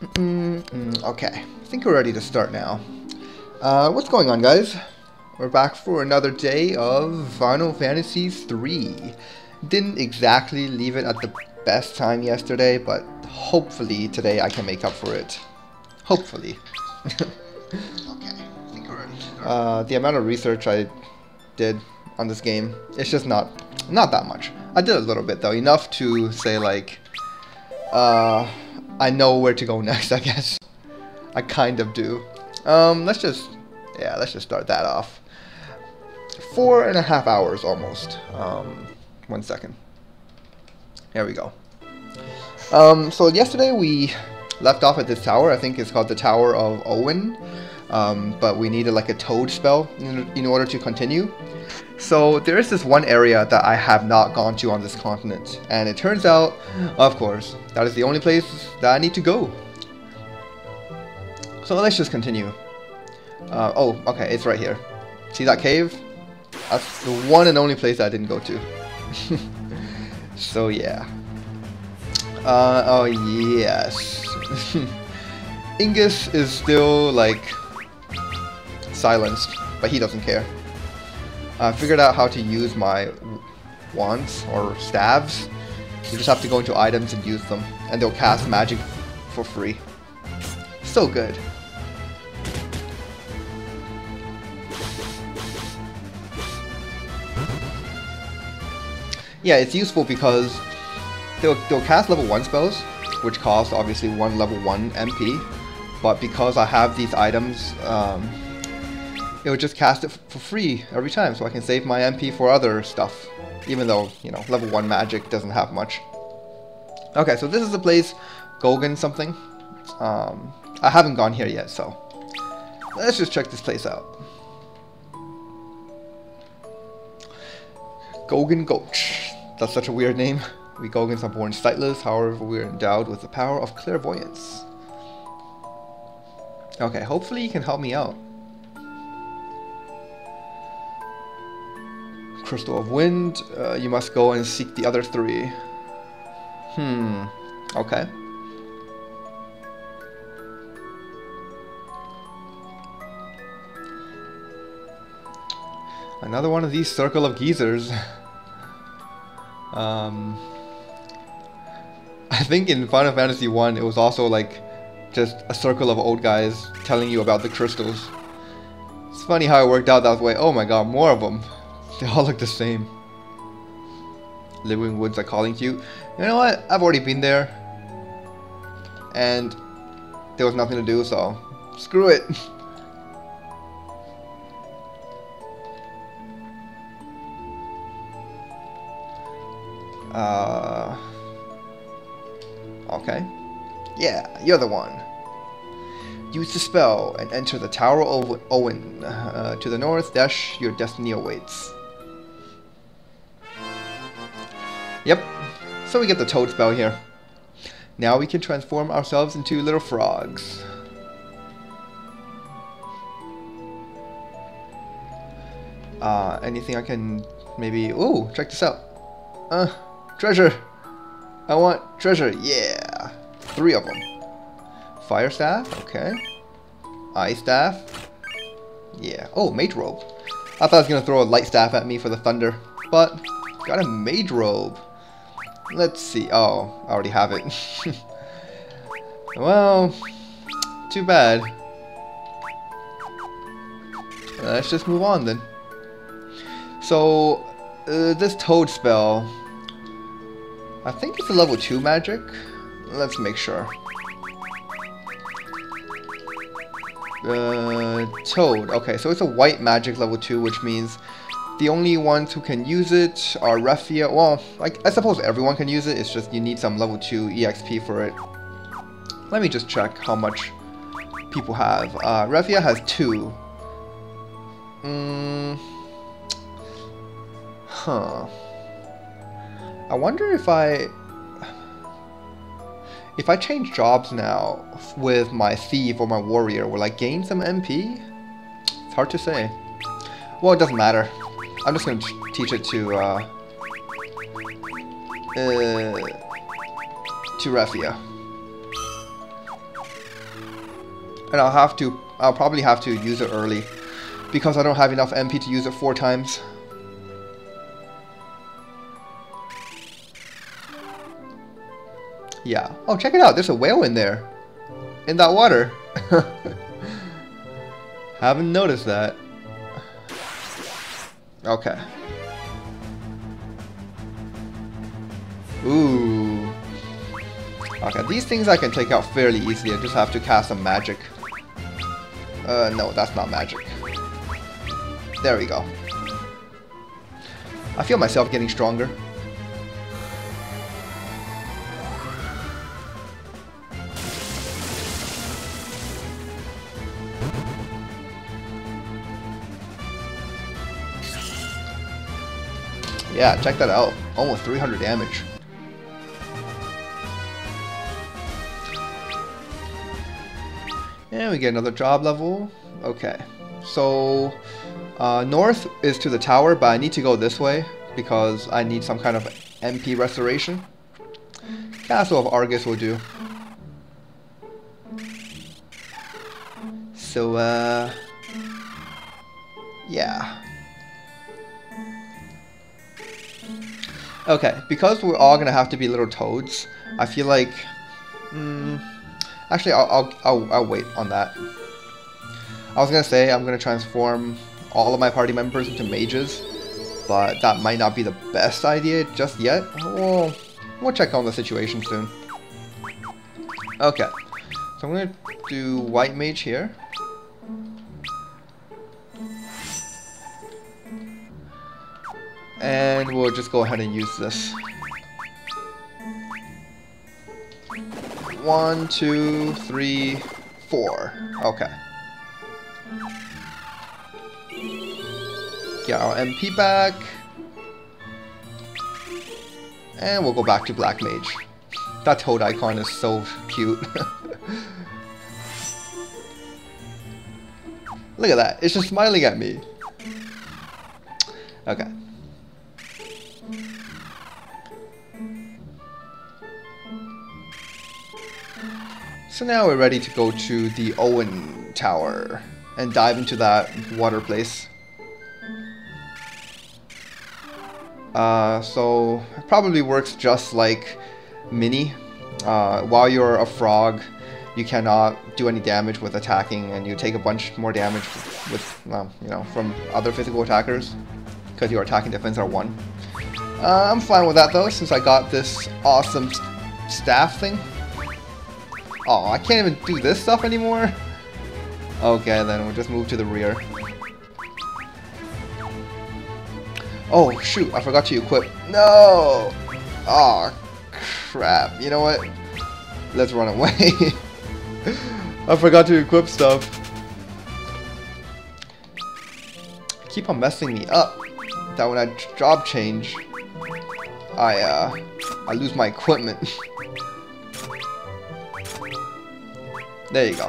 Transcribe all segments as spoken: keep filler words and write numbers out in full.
Mm -mm, okay, I think we're ready to start now. Uh, what's going on, guys? We're back for another day of Final Fantasy three. Didn't exactly leave it at the best time yesterday, but hopefully today I can make up for it. Hopefully. Okay, I think we're ready to start. Uh, the amount of research I did on this game, it's just not not that much. I did a little bit though, enough to say like, uh, I know where to go next, I guess. I kind of do. Um, let's just, yeah, let's just start that off. Four and a half hours almost. Um, one second. There we go. Um, so yesterday we left off at this tower. I think it's called the Tower of Owen. Um, but we needed like a toad spell in, in order to continue. So there is this one area that I have not gone to on this continent. And it turns out, of course, that is the only place that I need to go. So let's just continue. Uh, oh, okay, it's right here. See that cave? That's the one and only place I didn't go to. So yeah. Uh, oh yes. Ingus is still like silenced, but he doesn't care. I figured out how to use my wands or staves. You just have to go into items and use them, and they'll cast magic for free. So good. Yeah, it's useful because they'll, they'll cast level one spells, which cost obviously one level one M P, but because I have these items, um, it will just cast it for free every time, so I can save my M P for other stuff, even though, you know, level one magic doesn't have much. Okay, so this is the place, Gogan something. Um, I haven't gone here yet, so let's just check this place out. Gogan Gulch. That's such a weird name. We Gogans are born sightless, however we are endowed with the power of clairvoyance. Okay, hopefully you can help me out. Crystal of Wind, uh, you must go and seek the other three. Hmm, okay. Another one of these circle of geezers. um, I think in Final Fantasy one it was also like just a circle of old guys telling you about the crystals. It's funny how it worked out that way. Oh my god, more of them. They all look the same. Living Woods are calling to you. You know what? I've already been there. And there was nothing to do, so screw it. Uh, okay. Yeah, you're the one. Use the spell and enter the Tower of Owen. Uh, to the north, dash, your destiny awaits. Yep, so we get the toad spell here. Now we can transform ourselves into little frogs. Uh, anything I can maybe... Ooh, check this out. Uh, treasure! I want treasure, yeah! Three of them. Fire staff, okay. Ice staff. Yeah. Oh, mage robe. I thought I was gonna throw a light staff at me for the thunder, but got a mage robe. Let's see. Oh, I already have it. Well, too bad. Let's just move on then. So, uh, this toad spell, I think it's a level two magic. Let's make sure. Uh, Toad. Okay, so it's a white magic level two, which means the only ones who can use it are Refia. Well, like I suppose everyone can use it. It's just you need some level two E X P for it. Let me just check how much people have. Uh, Refia has two. Mm. Huh. I wonder if I... If I change jobs now with my thief or my warrior, will I gain some M P? It's hard to say. Well, it doesn't matter. I'm just going to teach it to, uh... Uh... to Refia. And I'll have to, I'll probably have to use it early because I don't have enough M P to use it four times. Yeah. Oh, check it out. There's a whale in there. In that water. Haven't noticed that. Okay. Ooh. Okay, these things I can take out fairly easily. I just have to cast some magic. Uh, no, that's not magic. There we go. I feel myself getting stronger. Yeah, check that out. Almost three hundred damage. And we get another job level. Okay. So, uh, north is to the tower, but I need to go this way because I need some kind of M P restoration. Castle of Argus will do. So, uh... yeah. Okay, because we're all gonna have to be little toads, I feel like... Mm, actually, I'll, I'll, I'll, I'll wait on that. I was gonna say I'm gonna transform all of my party members into mages, but that might not be the best idea just yet. We'll, we'll check on the situation soon. Okay, so I'm gonna do white mage here. And we'll just go ahead and use this. One, two, three, four. Okay. Get our M P back. And we'll go back to Black Mage. That toad icon is so cute. Look at that. It's just smiling at me. Okay. So now we're ready to go to the Owen Tower and dive into that water place. Uh, so it probably works just like Mini. Uh, while you're a frog, you cannot do any damage with attacking, and you take a bunch more damage with, well, you know, from other physical attackers because your attacking defense are one. Uh, I'm fine with that though, since I got this awesome staff thing. Oh, I can't even do this stuff anymore? Okay, then we'll just move to the rear. Oh, shoot, I forgot to equip. No! Oh, crap. You know what? Let's run away. I forgot to equip stuff. Keep on messing me up. That when I job change, I, uh, I lose my equipment. There you go.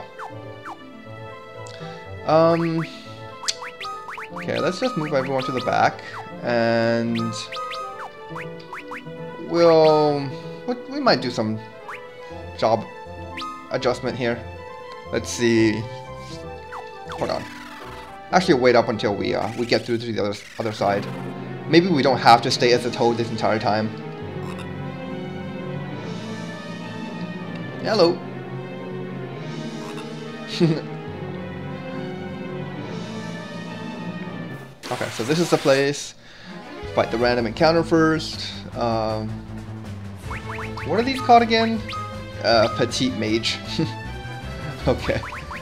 Um, okay, let's just move everyone to the back, and we'll, we might do some job adjustment here. Let's see. Hold on. Actually, wait up until we uh, we get through to the other other side. Maybe we don't have to stay as a toad this entire time. Hello. Okay, so this is the place. Fight the random encounter first. Um, what are these called again? Uh, Petite Mage. Okay.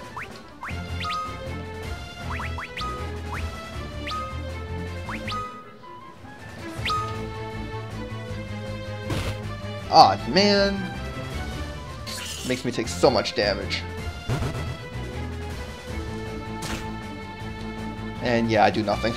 Ah, man. Makes me take so much damage. And yeah, I do nothing.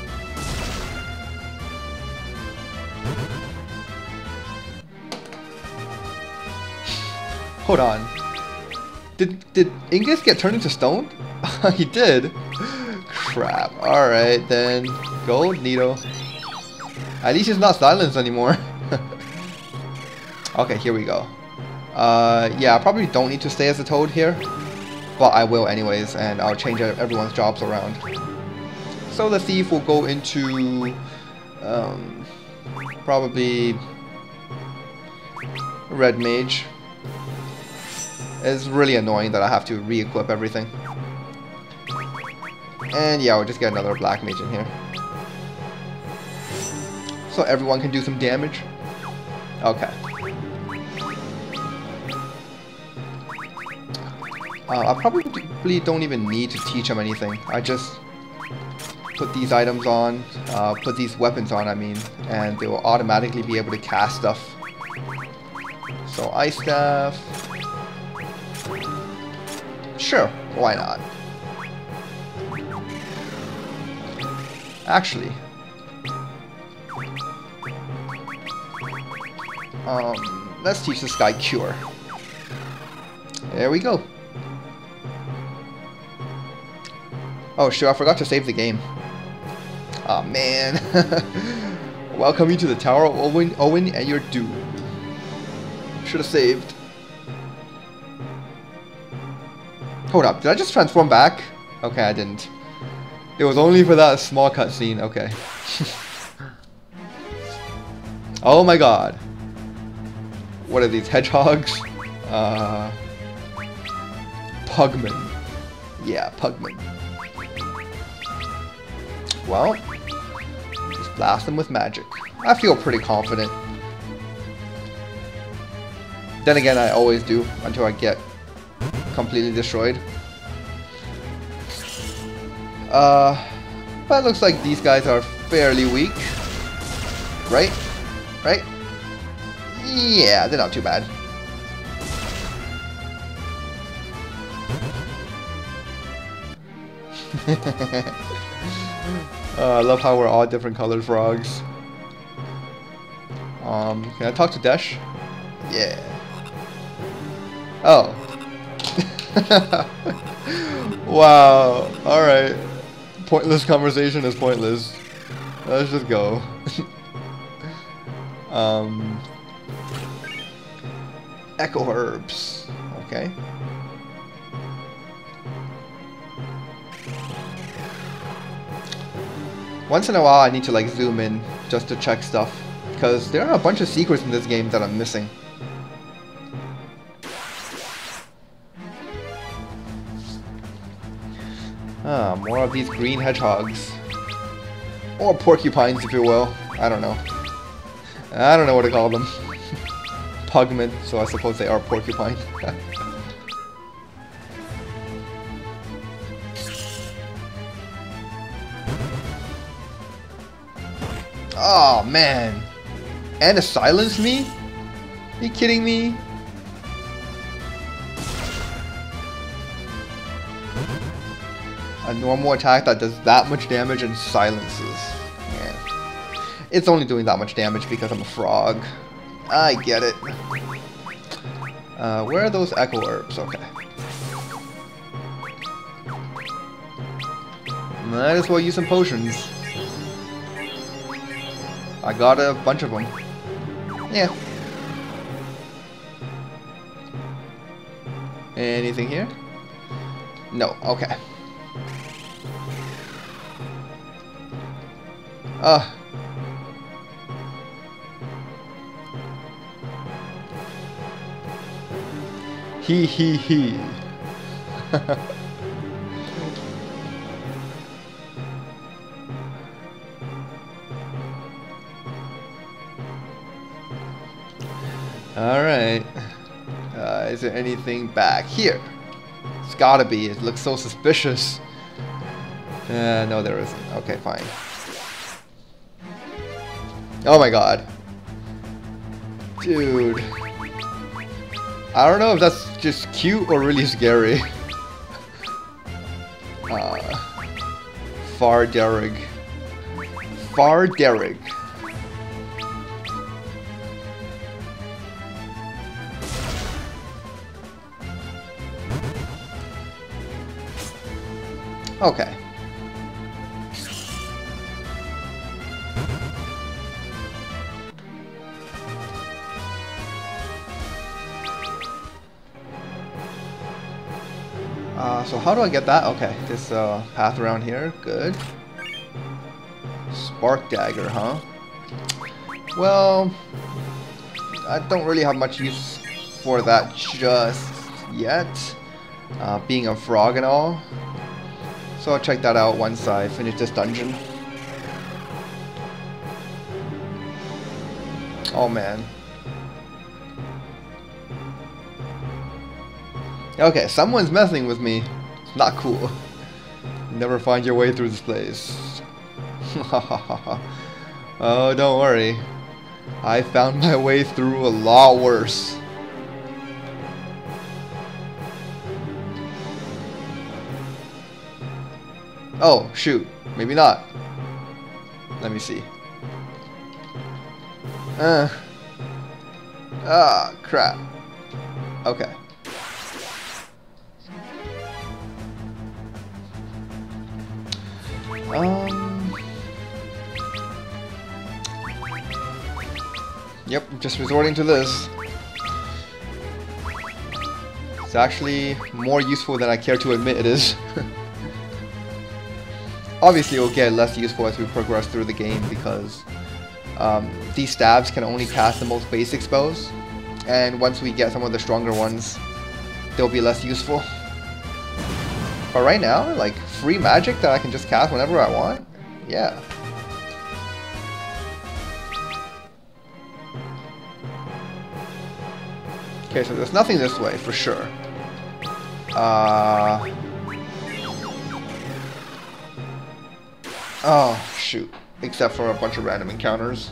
Hold on. Did did Ingus get turned into stone? He did. Crap. Alright then. Go, Nito. At least he's not silenced anymore. Okay, here we go. Uh, yeah, I probably don't need to stay as a toad here. But I will anyways, and I'll change everyone's jobs around. So the thief will go into um, probably red mage. It's really annoying that I have to re-equip everything. And yeah, we'll just get another black mage in here. So everyone can do some damage. Okay. Uh, I probably don't even need to teach them anything. I just put these items on, uh, put these weapons on, I mean, and they will automatically be able to cast stuff. So ice staff. Sure, why not? Actually, um, let's teach this guy Cure. There we go. Oh shoot, I forgot to save the game. Aw, oh, man. Welcome you to the Tower of Owen, Owen and your doom. Should have saved. Hold up, did I just transform back? Okay, I didn't. It was only for that small cutscene, okay. Oh my god. What are these, hedgehogs? Uh, Pugman. Yeah, Pugman. Well, just blast them with magic. I feel pretty confident. Then again, I always do until I get completely destroyed. Uh, but it looks like these guys are fairly weak. Right? Right? Yeah, they're not too bad. uh, I love how we're all different colored frogs. Um, can I talk to Dash? Yeah. Oh. Wow. Alright. Pointless conversation is pointless. Let's just go. um, Echo herbs. Okay. Once in a while I need to like zoom in just to check stuff, because there are a bunch of secrets in this game that I'm missing. Ah, more of these green hedgehogs. Or porcupines, if you will. I don't know. I don't know what to call them. Pugmen, so I suppose they are porcupine. Oh man! And to silence me? Are you kidding me? A normal attack that does that much damage and silences. Yeah. It's only doing that much damage because I'm a frog. I get it. Uh, where are those echo herbs? Okay. Might as well use some potions. I got a bunch of them. Yeah. Anything here? No. Okay. Ah. He he he. Alright. Uh, is there anything back here? It's gotta be. It looks so suspicious. Uh, no, there isn't. Okay, fine. Oh my god. Dude. I don't know if that's just cute or really scary. uh, Far Derrig. Far Derrig. Okay. Uh, so how do I get that? Okay, this uh, path around here. Good. Spark dagger, huh? Well, I don't really have much use for that just yet. Uh, being a frog and all. So I'll check that out once I finish this dungeon. Oh man. Okay, someone's messing with me. It's not cool. Never find your way through this place. Oh, don't worry. I found my way through a lot worse. Oh, shoot. Maybe not. Let me see. Uh. Ah, crap. Okay. Um. Yep, just resorting to this. It's actually more useful than I care to admit it is. Obviously, it will get less useful as we progress through the game because um, these stabs can only cast the most basic spells, and once we get some of the stronger ones, they'll be less useful. But right now, like, free magic that I can just cast whenever I want? Yeah. Okay, so there's nothing this way, for sure. Uh... Oh, shoot. Except for a bunch of random encounters.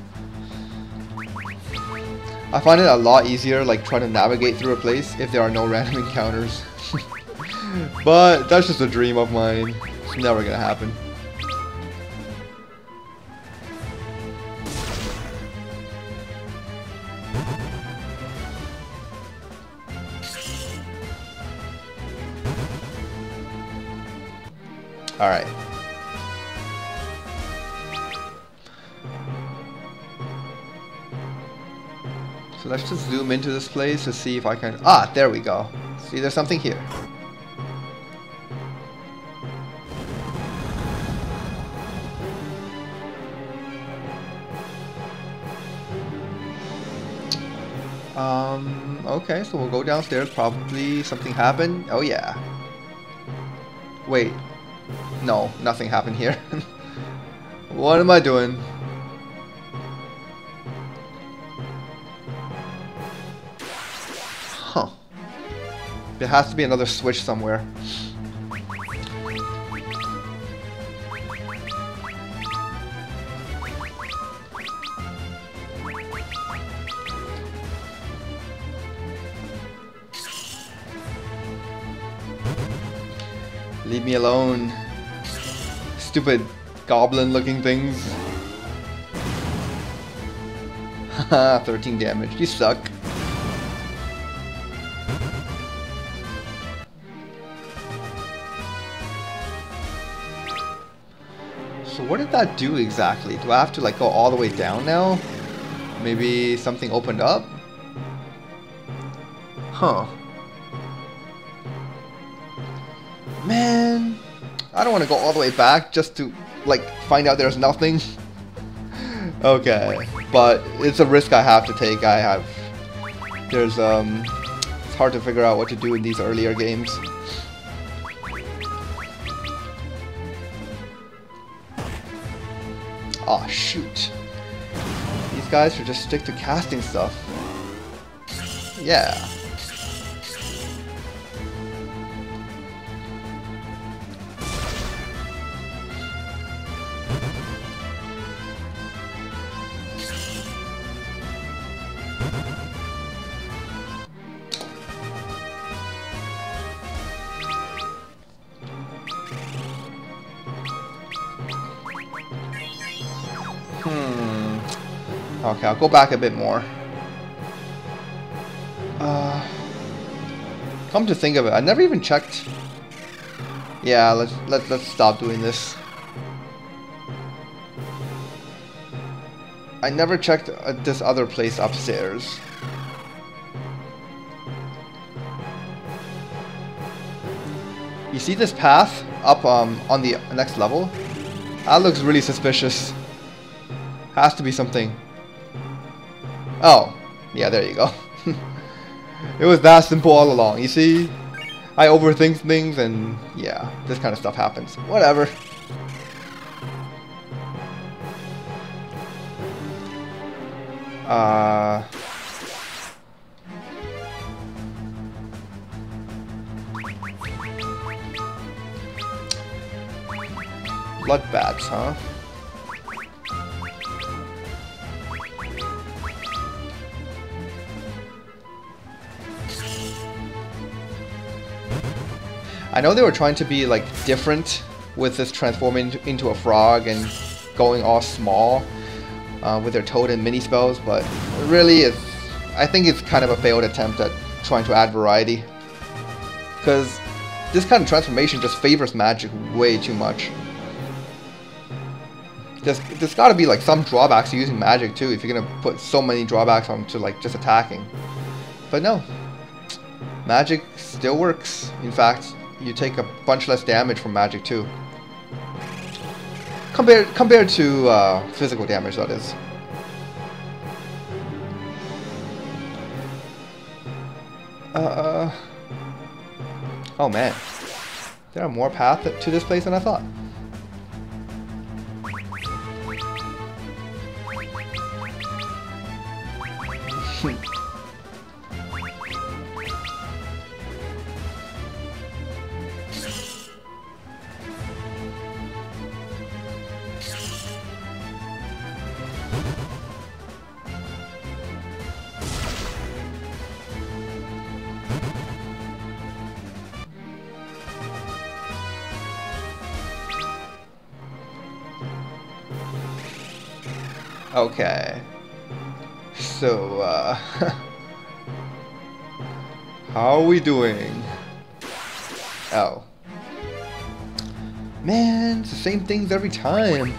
I find it a lot easier, like, trying to navigate through a place if there are no random encounters. But that's just a dream of mine. It's never gonna happen. Alright. So let's just zoom into this place to see if I can... Ah, there we go. See, there's something here. Um, okay, so we'll go downstairs. Probably something happened. Oh, yeah. Wait. No, nothing happened here. What am I doing? Huh. There has to be another switch somewhere. Leave me alone. Stupid goblin looking things. Haha, thirteen damage. You suck. So what did that do exactly? Do I have to like go all the way down now? Maybe something opened up? Huh. Man, I don't want to go all the way back just to like find out there's nothing. Okay, but it's a risk I have to take. I have there's um it's hard to figure out what to do in these earlier games. Aw, shoot. These guys should just stick to casting stuff. Yeah. Hmm. Okay, I'll go back a bit more. Uh, come to think of it, I never even checked. Yeah, let's let let's stop doing this. I never checked uh, this other place upstairs. You see this path up um, on the next level? That looks really suspicious. Has to be something. Oh, yeah, there you go. It was that simple all along. You see, I overthink things, and yeah, this kind of stuff happens. Whatever. Uh... Blood bats, huh? I know they were trying to be like different with this transforming into a frog and going all small uh, with their toad and mini spells, but really it's, I think it's kind of a failed attempt at trying to add variety, because this kind of transformation just favors magic way too much. There's, there's got to be like some drawbacks to using magic too if you're gonna put so many drawbacks onto like just attacking. But no, magic still works. In fact, you take a bunch less damage from magic too, compared compared to uh, physical damage, that is. Uh, oh man, there are more paths to this place than I thought. Okay, so uh, how are we doing? Oh, man, it's the same things every time.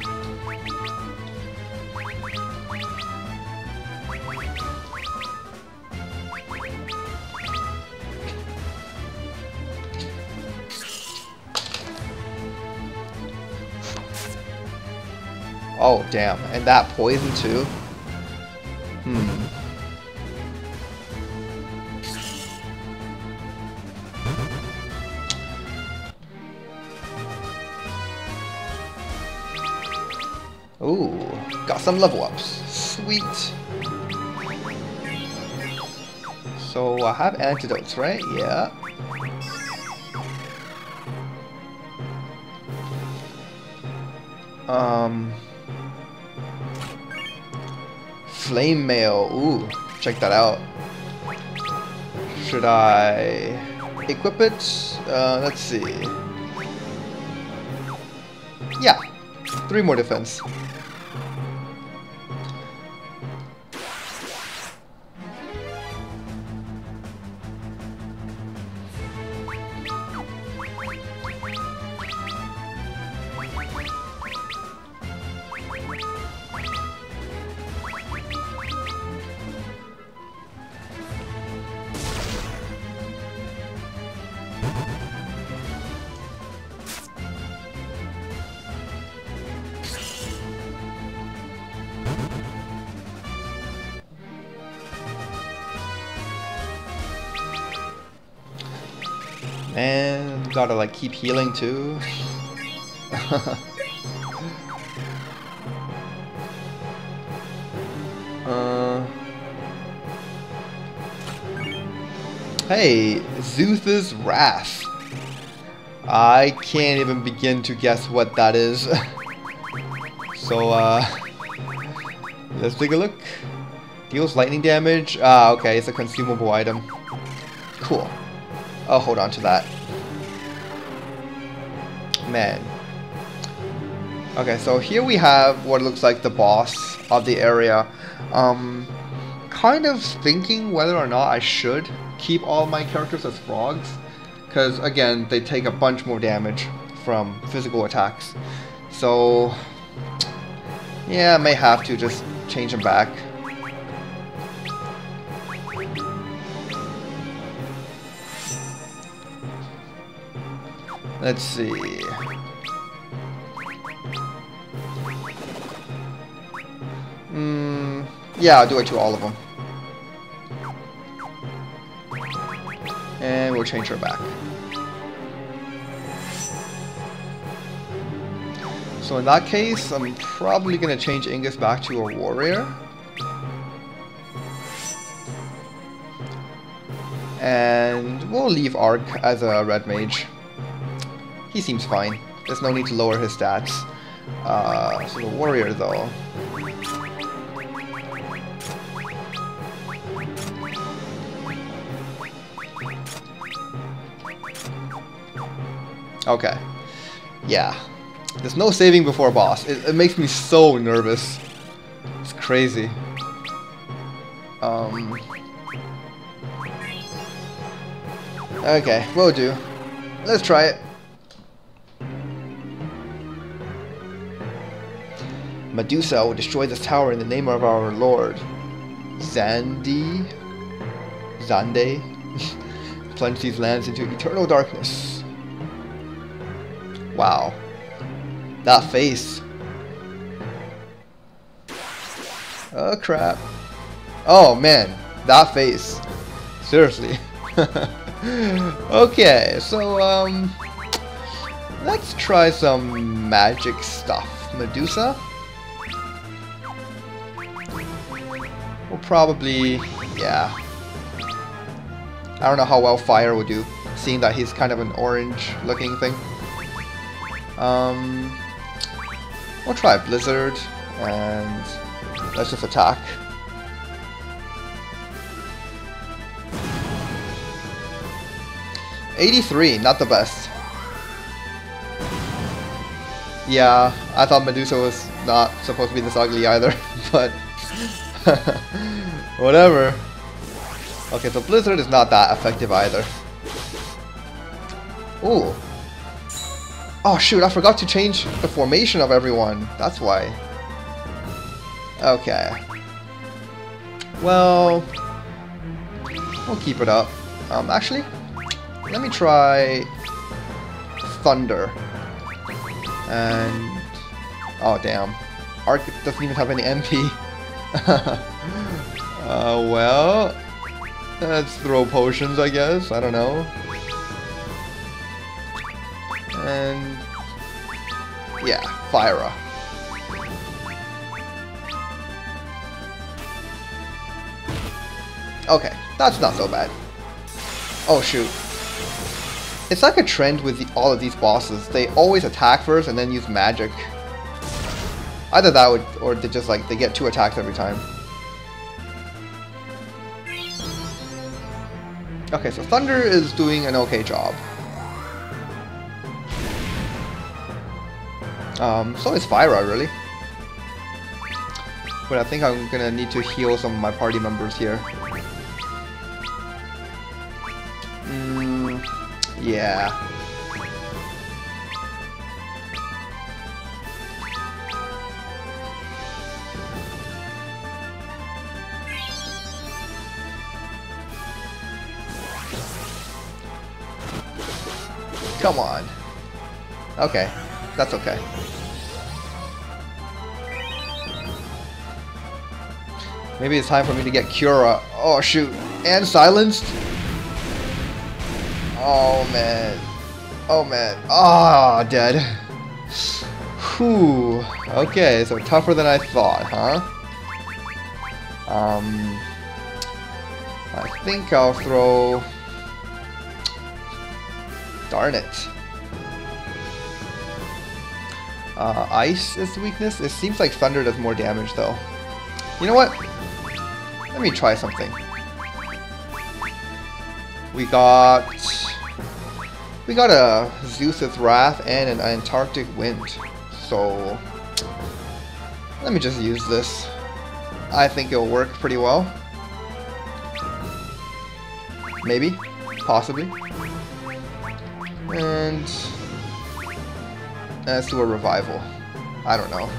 Oh, damn. And that poison, too? Hmm. Ooh. Got some level ups. Sweet. So, I have antidotes, right? Yeah. Um... Flame mail. Ooh, check that out. Should I equip it? Uh, let's see. Yeah, three more defense. And gotta like keep healing too. uh, hey, Zeus's Wrath. I can't even begin to guess what that is. So uh, let's take a look. Deals lightning damage. Ah, okay, it's a consumable item. Cool. I'll hold on to that. Man. Okay, so here we have what looks like the boss of the area. Um, kind of thinking whether or not I should keep all my characters as frogs, because again, they take a bunch more damage from physical attacks. So, yeah, I may have to just change them back. Let's see. Mm, yeah, I'll do it to all of them. And we'll change her back. So in that case, I'm probably going to change Ingus back to a warrior. And we'll leave Ark as a red mage. He seems fine. There's no need to lower his stats. Uh, so the warrior though. Okay. Yeah. There's no saving before boss. It, it makes me so nervous. It's crazy. Um. Okay, will do. Let's try it. Medusa will destroy this tower in the name of our lord. Zandi? Zande? Plunge these lands into eternal darkness. Wow. That face. Oh crap. Oh man, that face. Seriously. Okay, so um let's try some magic stuff. Medusa? We'll probably, yeah. I don't know how well fire will do, seeing that he's kind of an orange looking thing. Um We'll try Blizzard, and let's just attack. eighty-three, not the best. Yeah, I thought Medusa was not supposed to be this ugly either, but whatever. Okay, so Blizzard is not that effective either. Ooh. Oh shoot, I forgot to change the formation of everyone. That's why. Okay. Well, we'll keep it up. Um, actually, let me try Thunder. And oh damn, Arc doesn't even have any M P. uh, well, let's throw potions, I guess. I don't know. And yeah, Fyra. Okay, that's not so bad. Oh shoot. It's like a trend with the, all of these bosses. They always attack first and then use magic. Either that would, or they just like, they get two attacks every time. Okay, so Thunder is doing an okay job. Um, so is Fyra, really. But I think I'm gonna need to heal some of my party members here. Mm, yeah. Come on. Okay, that's okay. Maybe it's time for me to get Cura. Oh shoot, and silenced? Oh man. Oh man. Ah, oh, dead. Whew. Okay, so tougher than I thought, huh? Um, I think I'll throw... Darn it. Uh, ice is the weakness? It seems like Thunder does more damage though. You know what? Let me try something. We got... We got a Zeus's Wrath and an Antarctic Wind. So... let me just use this. I think it'll work pretty well. Maybe. Possibly. And... let's do a revival. I don't know.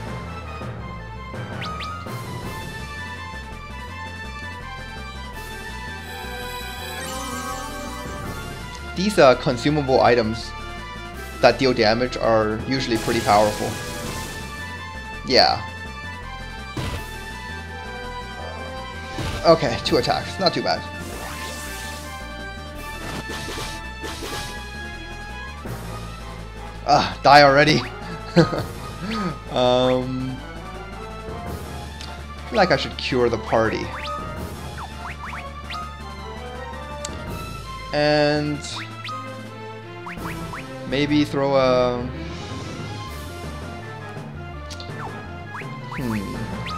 These uh, consumable items that deal damage are usually pretty powerful. Yeah. Okay, two attacks. Not too bad. Ah, die already. um, I feel like I should cure the party. And maybe throw a... Hmm.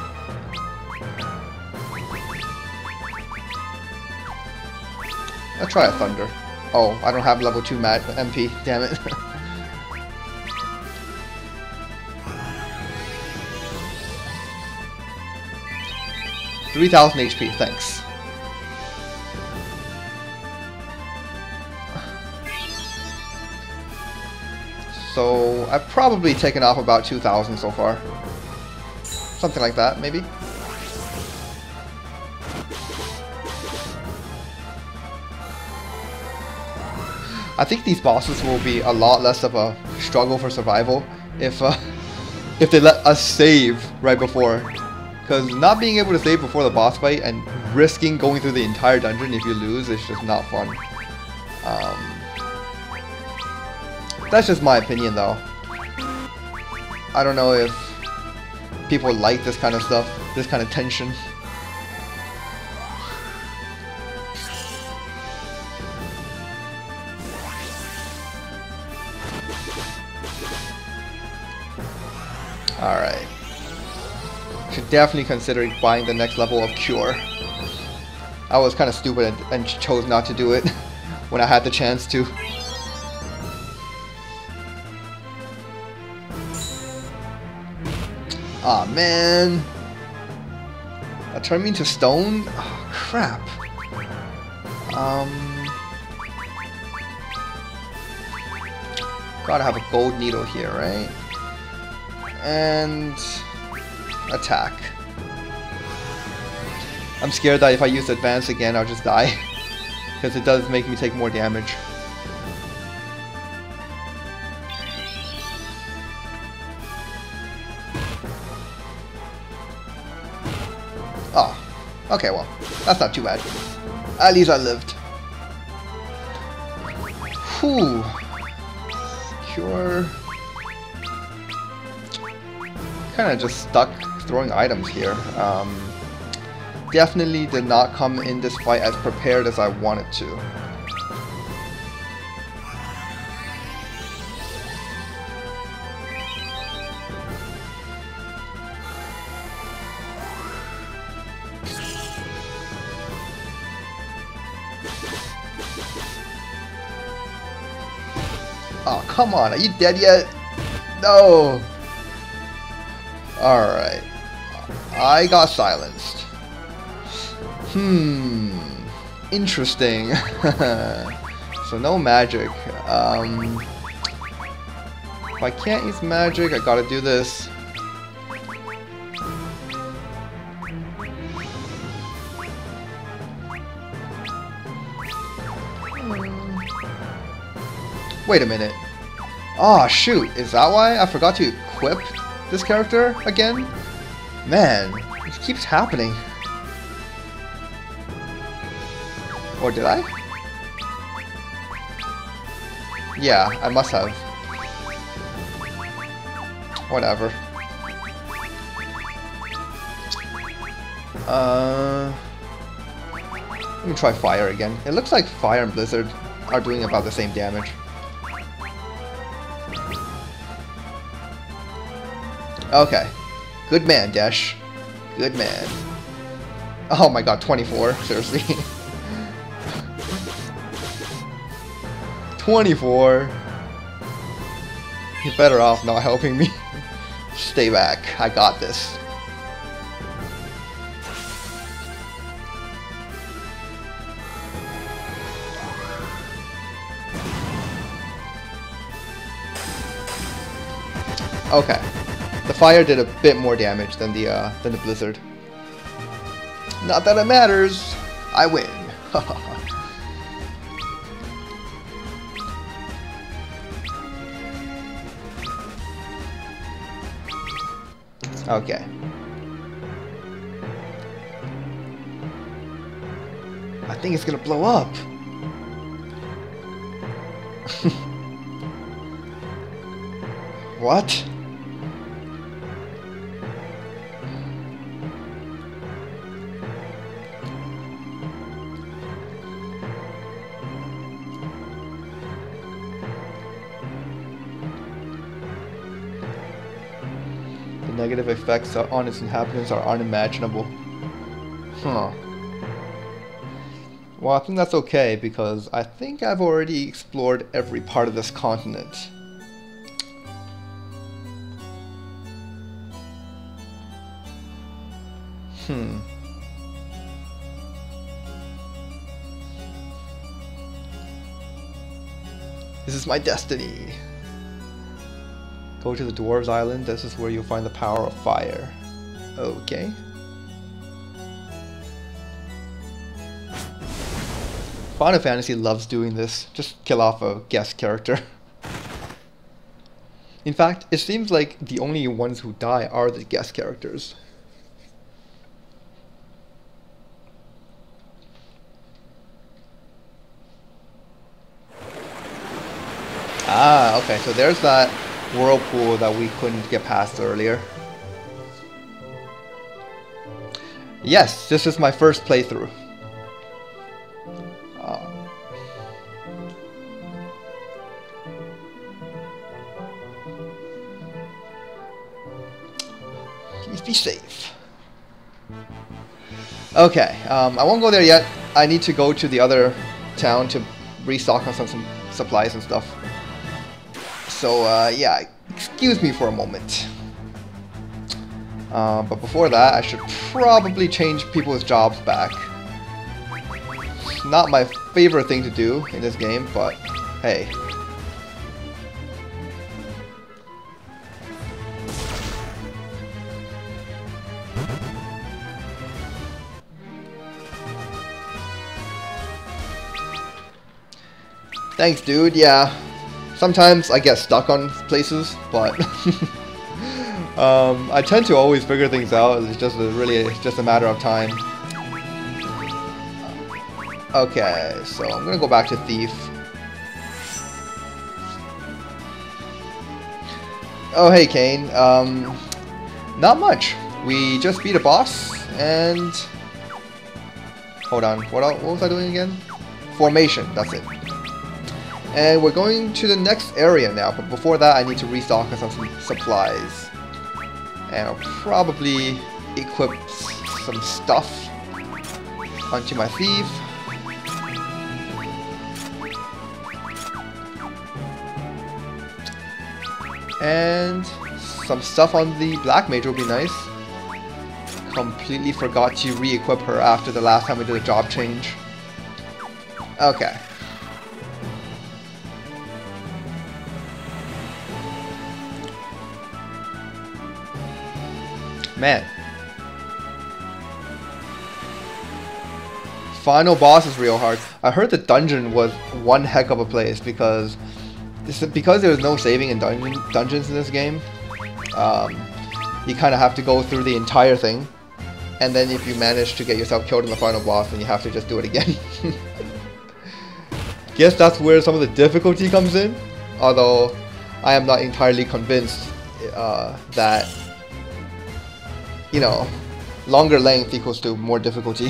I'll try a Thunder. Oh, I don't have level two mat M P, damn it. three thousand H P, thanks. So, I've probably taken off about two thousand so far. Something like that, maybe? I think these bosses will be a lot less of a struggle for survival if uh, if they let us save right before. Because not being able to save before the boss fight and risking going through the entire dungeon if you lose is just not fun. Um, that's just my opinion though. I don't know if people like this kind of stuff, this kind of tension. Alright. Should definitely consider buying the next level of Cure. I was kind of stupid and, and chose not to do it when I had the chance to. Aw, oh, man. That turned me into stone? Oh, crap. Um... Gotta have a gold needle here, right? And... attack. I'm scared that if I use advance again, I'll just die. Because it does make me take more damage. Oh, okay, well, that's not too bad. At least I lived. Whew. Cure. Kind of just stuck throwing items here. Um, definitely did not come in this fight as prepared as I wanted to. Oh, come on, are you dead yet? No! Alright. I got silenced. Hmm. Interesting. So no magic. Um, if I can't use magic, I gotta do this. Wait a minute. Oh shoot, is that why I forgot to equip this character again? Man, it keeps happening. Or did I? Yeah, I must have. Whatever. Uh, let me try fire again. It looks like fire and blizzard are doing about the same damage. Okay. Good man, Dash. Good man. Oh my god, twenty-four. Seriously. twenty-four. You're better off not helping me. Stay back. I got this. Okay. The fire did a bit more damage than the uh, than the blizzard. Not that it matters. I win. Okay. I think it's gonna blow up. What? The negative effects on its inhabitants are unimaginable. Huh. Well, I think that's okay because I think I've already explored every part of this continent. Hmm. This is my destiny. Go to the Dwarves Island. This is where you'll find the power of fire. Okay. Final Fantasy loves doing this. Just kill off a guest character. In fact, it seems like the only ones who die are the guest characters. Ah, okay, so there's that whirlpool that we couldn't get past earlier. Yes, this is my first playthrough. Uh, please be safe. Okay, um, I won't go there yet. I need to go to the other town to restock on some, some supplies and stuff. So, uh, yeah, excuse me for a moment. Uh, but before that, I should probably change people's jobs back. Not my favorite thing to do in this game, but hey. Thanks, dude. Yeah. Sometimes I get stuck on places, but um, I tend to always figure things out. It's just a, really it's just a matter of time. Okay, so I'm gonna go back to Thief. Oh, hey, Kane. Um, not much. We just beat a boss, and hold on. What else, what was I doing again? Formation. That's it. And we're going to the next area now, but before that I need to restock on some supplies. And I'll probably equip some stuff onto my Thief. And some stuff on the Black Mage will be nice. Completely forgot to re-equip her after the last time we did a job change. Okay. Man. Final boss is real hard. I heard the dungeon was one heck of a place because this is, because there's no saving in dungeon, dungeons in this game. Um, you kind of have to go through the entire thing, and then if you manage to get yourself killed in the final boss, then you have to just do it again. Guess that's where some of the difficulty comes in. Although I am not entirely convinced uh, that, you know, longer length equals to more difficulty.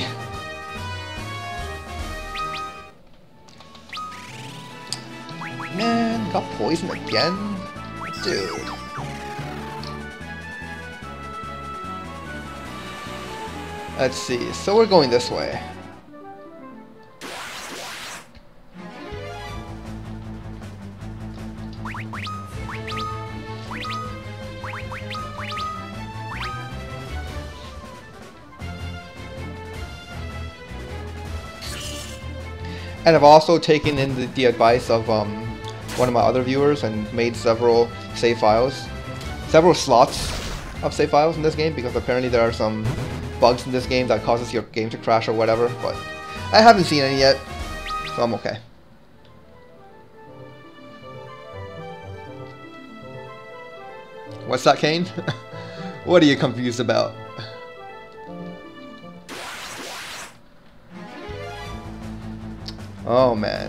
Man, got poisoned again? Dude. Let's see, so we're going this way. And I've also taken in the, the advice of um, one of my other viewers and made several save files. Several slots of save files in this game because apparently there are some bugs in this game that causes your game to crash or whatever, but I haven't seen any yet, so I'm okay. What's that, Kane? What are you confused about? Oh man.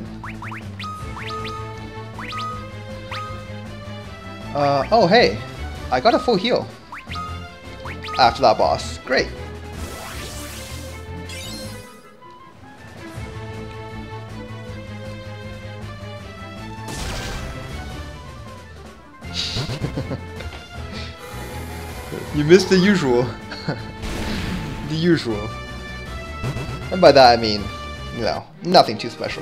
Uh, oh hey, I got a full heal after that boss. Great. You missed the usual. The usual. And by that I mean, you know, nothing too special.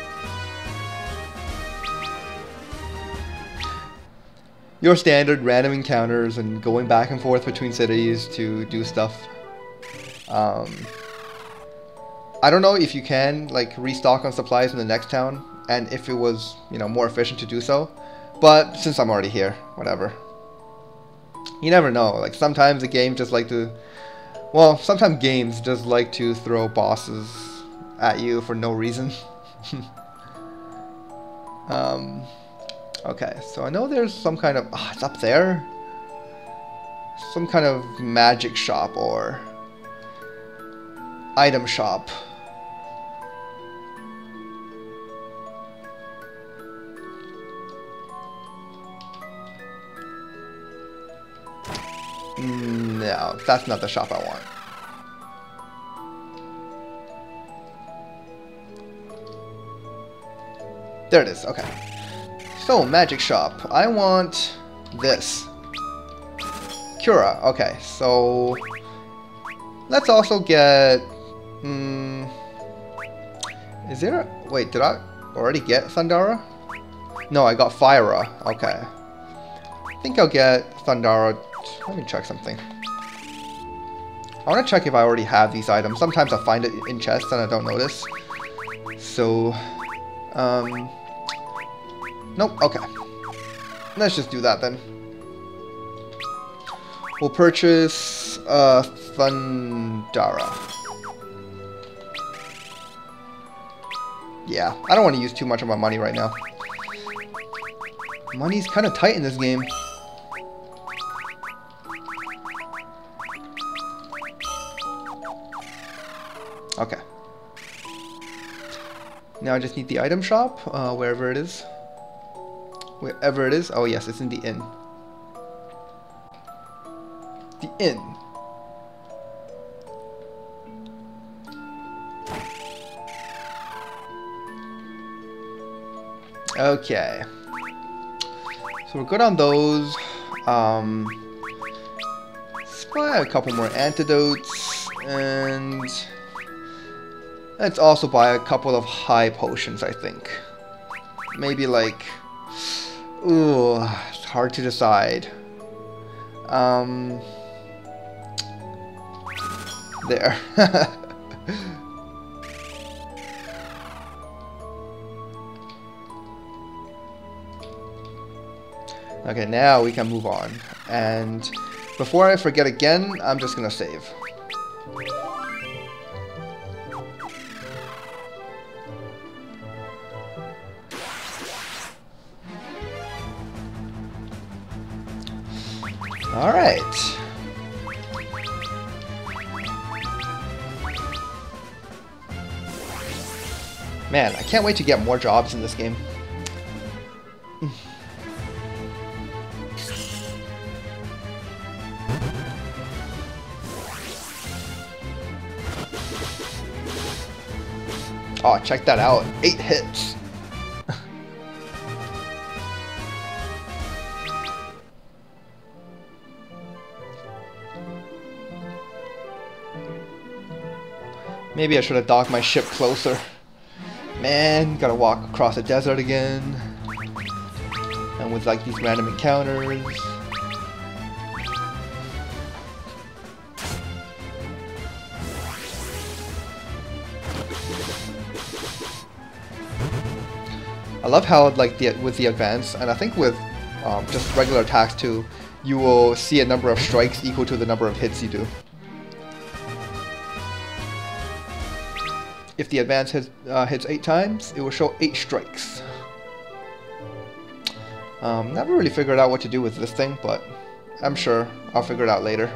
Your standard random encounters and going back and forth between cities to do stuff. Um, I don't know if you can like restock on supplies in the next town, and if it was, you know, more efficient to do so. But since I'm already here, whatever. You never know. Like sometimes the game just like to, well, sometimes games just like to throw bosses at you for no reason. um. Okay, so I know there's some kind of... Ah, oh, it's up there? Some kind of magic shop or... item shop. No, that's not the shop I want. There it is, okay. So, magic shop. I want this. Cura. Okay, so let's also get... Um, is there... A, wait, did I already get Thundara? No, I got Fyra. Okay. I think I'll get Thundara. Let me check something. I want to check if I already have these items. Sometimes I find it in chests and I don't notice. So... Um... Nope, okay. Let's just do that then. We'll purchase uh, Thundara. Yeah, I don't want to use too much of my money right now. Money's kind of tight in this game. Okay. Now I just need the item shop, uh, wherever it is. Wherever it is. Oh yes, it's in the inn. The inn. Okay. So we're good on those. Um, let's buy a couple more antidotes. And let's also buy a couple of high potions, I think. Maybe like... Ooh, it's hard to decide. Um, there. Okay, now we can move on. And before I forget again, I'm just gonna save. All right. Man, I can't wait to get more jobs in this game. Oh, check that out. Eight hits. Maybe I should have docked my ship closer. Man, gotta walk across the desert again. And with like these random encounters. I love how like the with the advance, and I think with um, just regular attacks too, you will see a number of strikes equal to the number of hits you do. If the advance hits, uh, hits eight times, it will show eight strikes. Um, never really figured out what to do with this thing, but I'm sure. I'll figure it out later.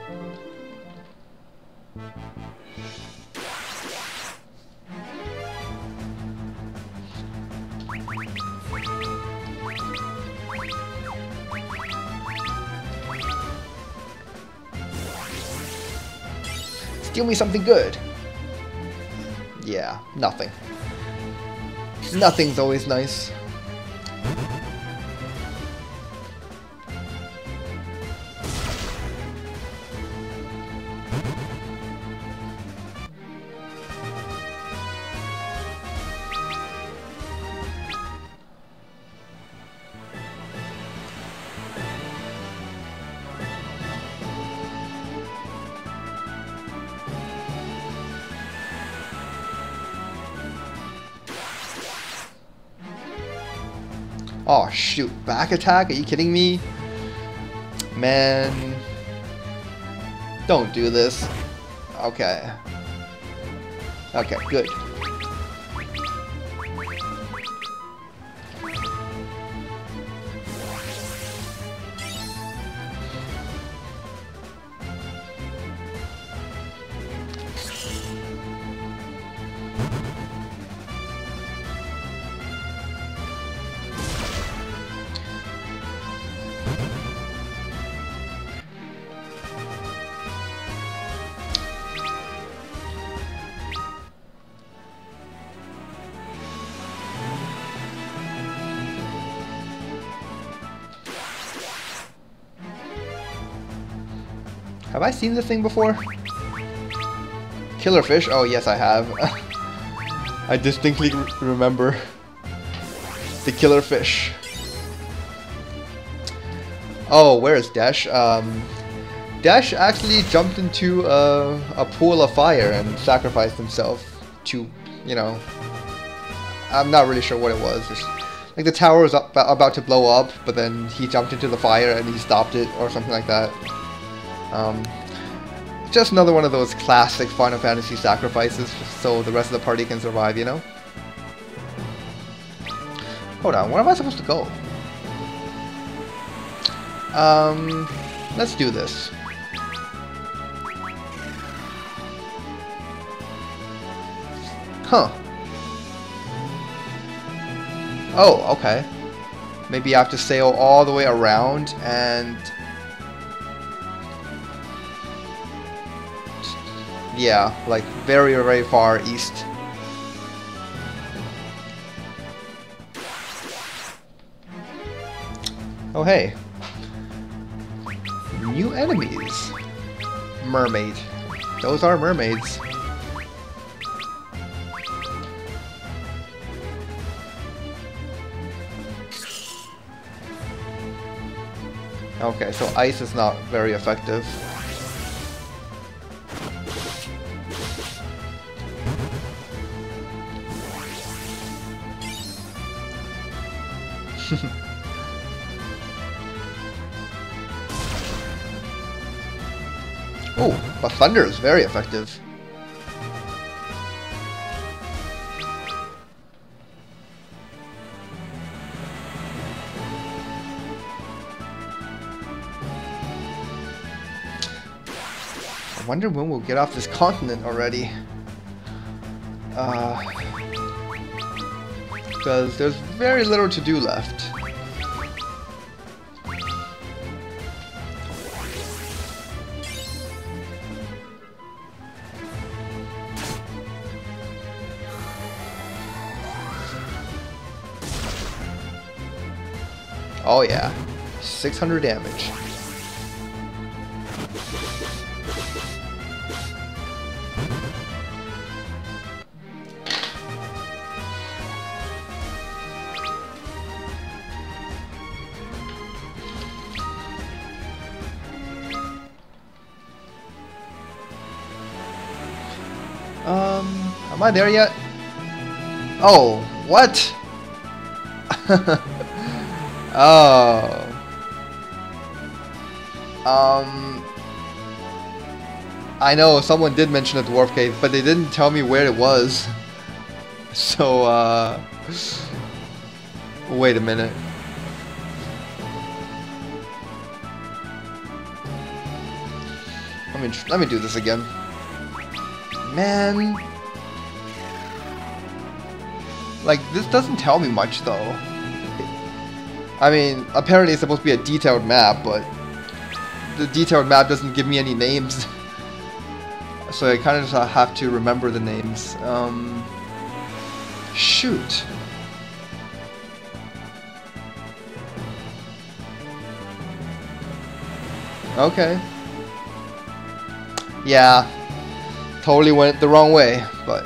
Steal me something good. Yeah, nothing. Nothing's always nice. Oh shoot, back attack? Are you kidding me? Man. Don't do this. Okay. Okay, good. Have I seen this thing before? Killer fish? Oh yes, I have. I distinctly remember the killer fish. Oh, where is Dash? Um, Dash actually jumped into a, a pool of fire and sacrificed himself to, you know, I'm not really sure what it was. It's, like the tower was up, about to blow up, but then he jumped into the fire and he stopped it or something like that. Um, just another one of those classic Final Fantasy sacrifices, so the rest of the party can survive, you know? Hold on, where am I supposed to go? Um, let's do this. Huh. Oh, okay. Maybe I have to sail all the way around and... yeah, like very, very far east. Oh, hey. New enemies. Mermaid. Those are mermaids. Okay, so ice is not very effective. Oh, but thunder is very effective. I wonder when we'll get off this continent already. Uh, because there's very little to do left. Oh yeah, six hundred damage. Um, am I there yet? Oh, what? Oh. Um. I know someone did mention a dwarf cave, but they didn't tell me where it was. So, uh. Wait a minute. Let me let me do this again. Man, like this doesn't tell me much though. I mean, apparently it's supposed to be a detailed map, but the detailed map doesn't give me any names. So I kind of just have to remember the names. Um, shoot. Okay. Yeah. Totally went the wrong way, but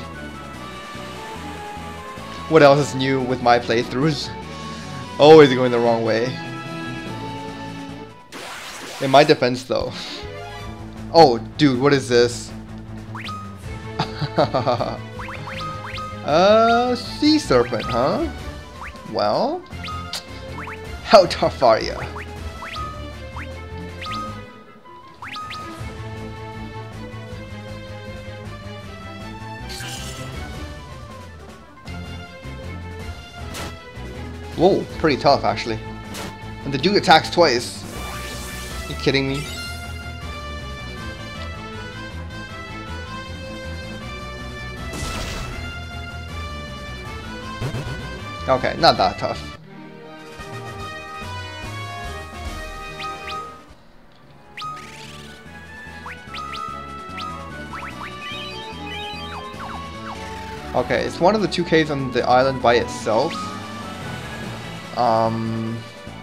what else is new with my playthroughs? Always going the wrong way. In my defense though. Oh, dude, what is this? uh, sea serpent, huh? Well, how tough are ya? Whoa, pretty tough actually. And the dude attacks twice. Are you kidding me? Okay, not that tough. Okay, it's one of the two caves on the island by itself. Um,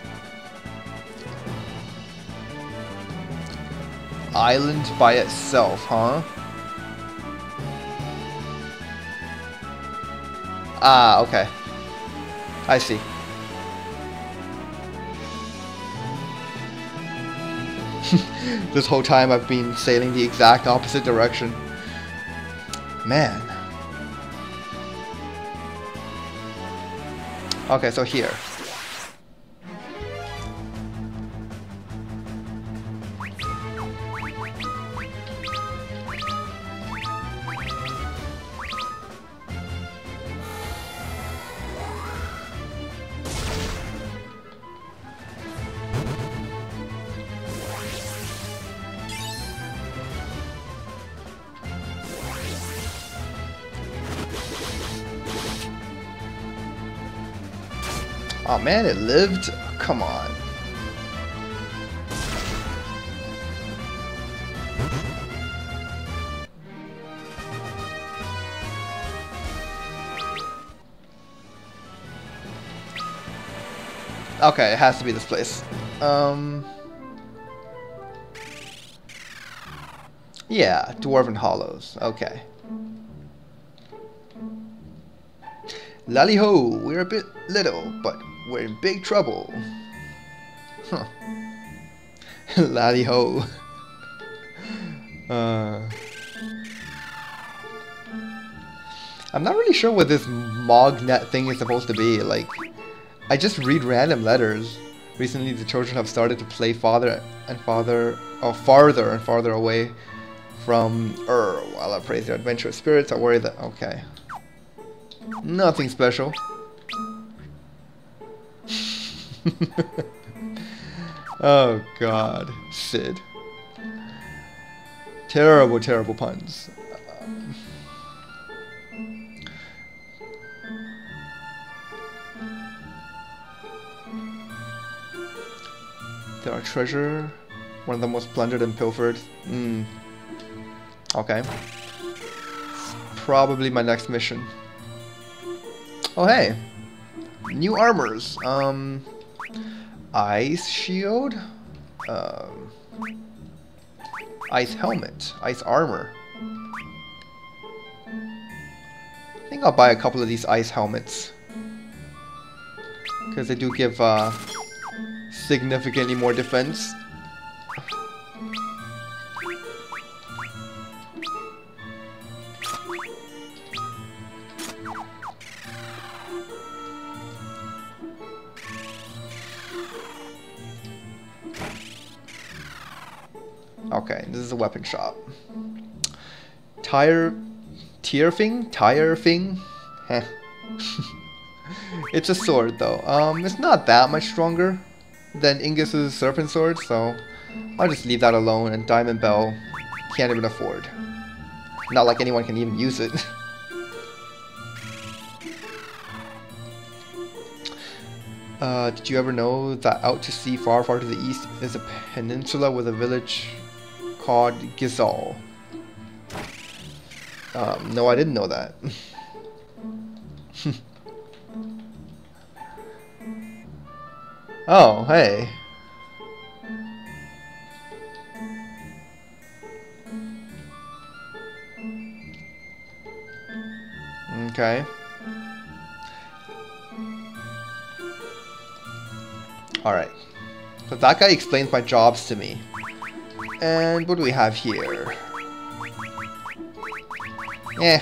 island by itself, huh? Ah, okay. I see. This whole time I've been sailing the exact opposite direction. Man. Okay, so here. Oh man, it lived? Come on. Okay, it has to be this place. Um... Yeah, Dwarven Hollows. Okay. Lally-ho, we're a bit little, but we're in big trouble. Huh. Lally-ho. uh, I'm not really sure what this Mognet thing is supposed to be. Like, I just read random letters. Recently, the children have started to play farther and farther, or farther and farther away from Ur. While I praise their adventurous spirits, I worry that... Okay. Nothing special. Oh god, Sid. Terrible, terrible puns. Um, there are treasure. One of the most plundered and pilfered. Hmm. Okay. Probably my next mission. Oh hey, new armors. Um, ice shield, um, ice helmet, ice armor. I think I'll buy a couple of these ice helmets because they do give uh, significantly more defense. Okay, this is a weapon shop. Tire... Tier thing? Tire thing? Heh. It's a sword though. Um, it's not that much stronger than Ingus's serpent sword, so I'll just leave that alone, and Diamond Bell can't even afford. Not like anyone can even use it. Uh, did you ever know that out to sea, far, far to the east, is a peninsula with a village called Gizal? Um, no, I didn't know that. Oh, hey. Okay. Alright. So that guy explains my jobs to me. And what do we have here? Eh.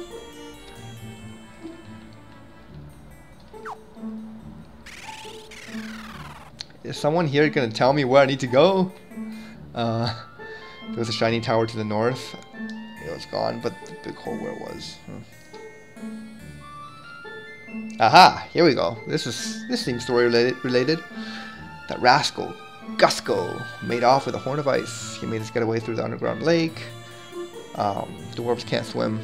Is someone here gonna tell me where I need to go? Uh, there was a shiny tower to the north. It was gone, but the big hole where it was. Hmm. Aha! Here we go. This is this seems story related. Related. That rascal, Gusco, made off with a horn of ice. He made us get away through the underground lake. Um, dwarves can't swim.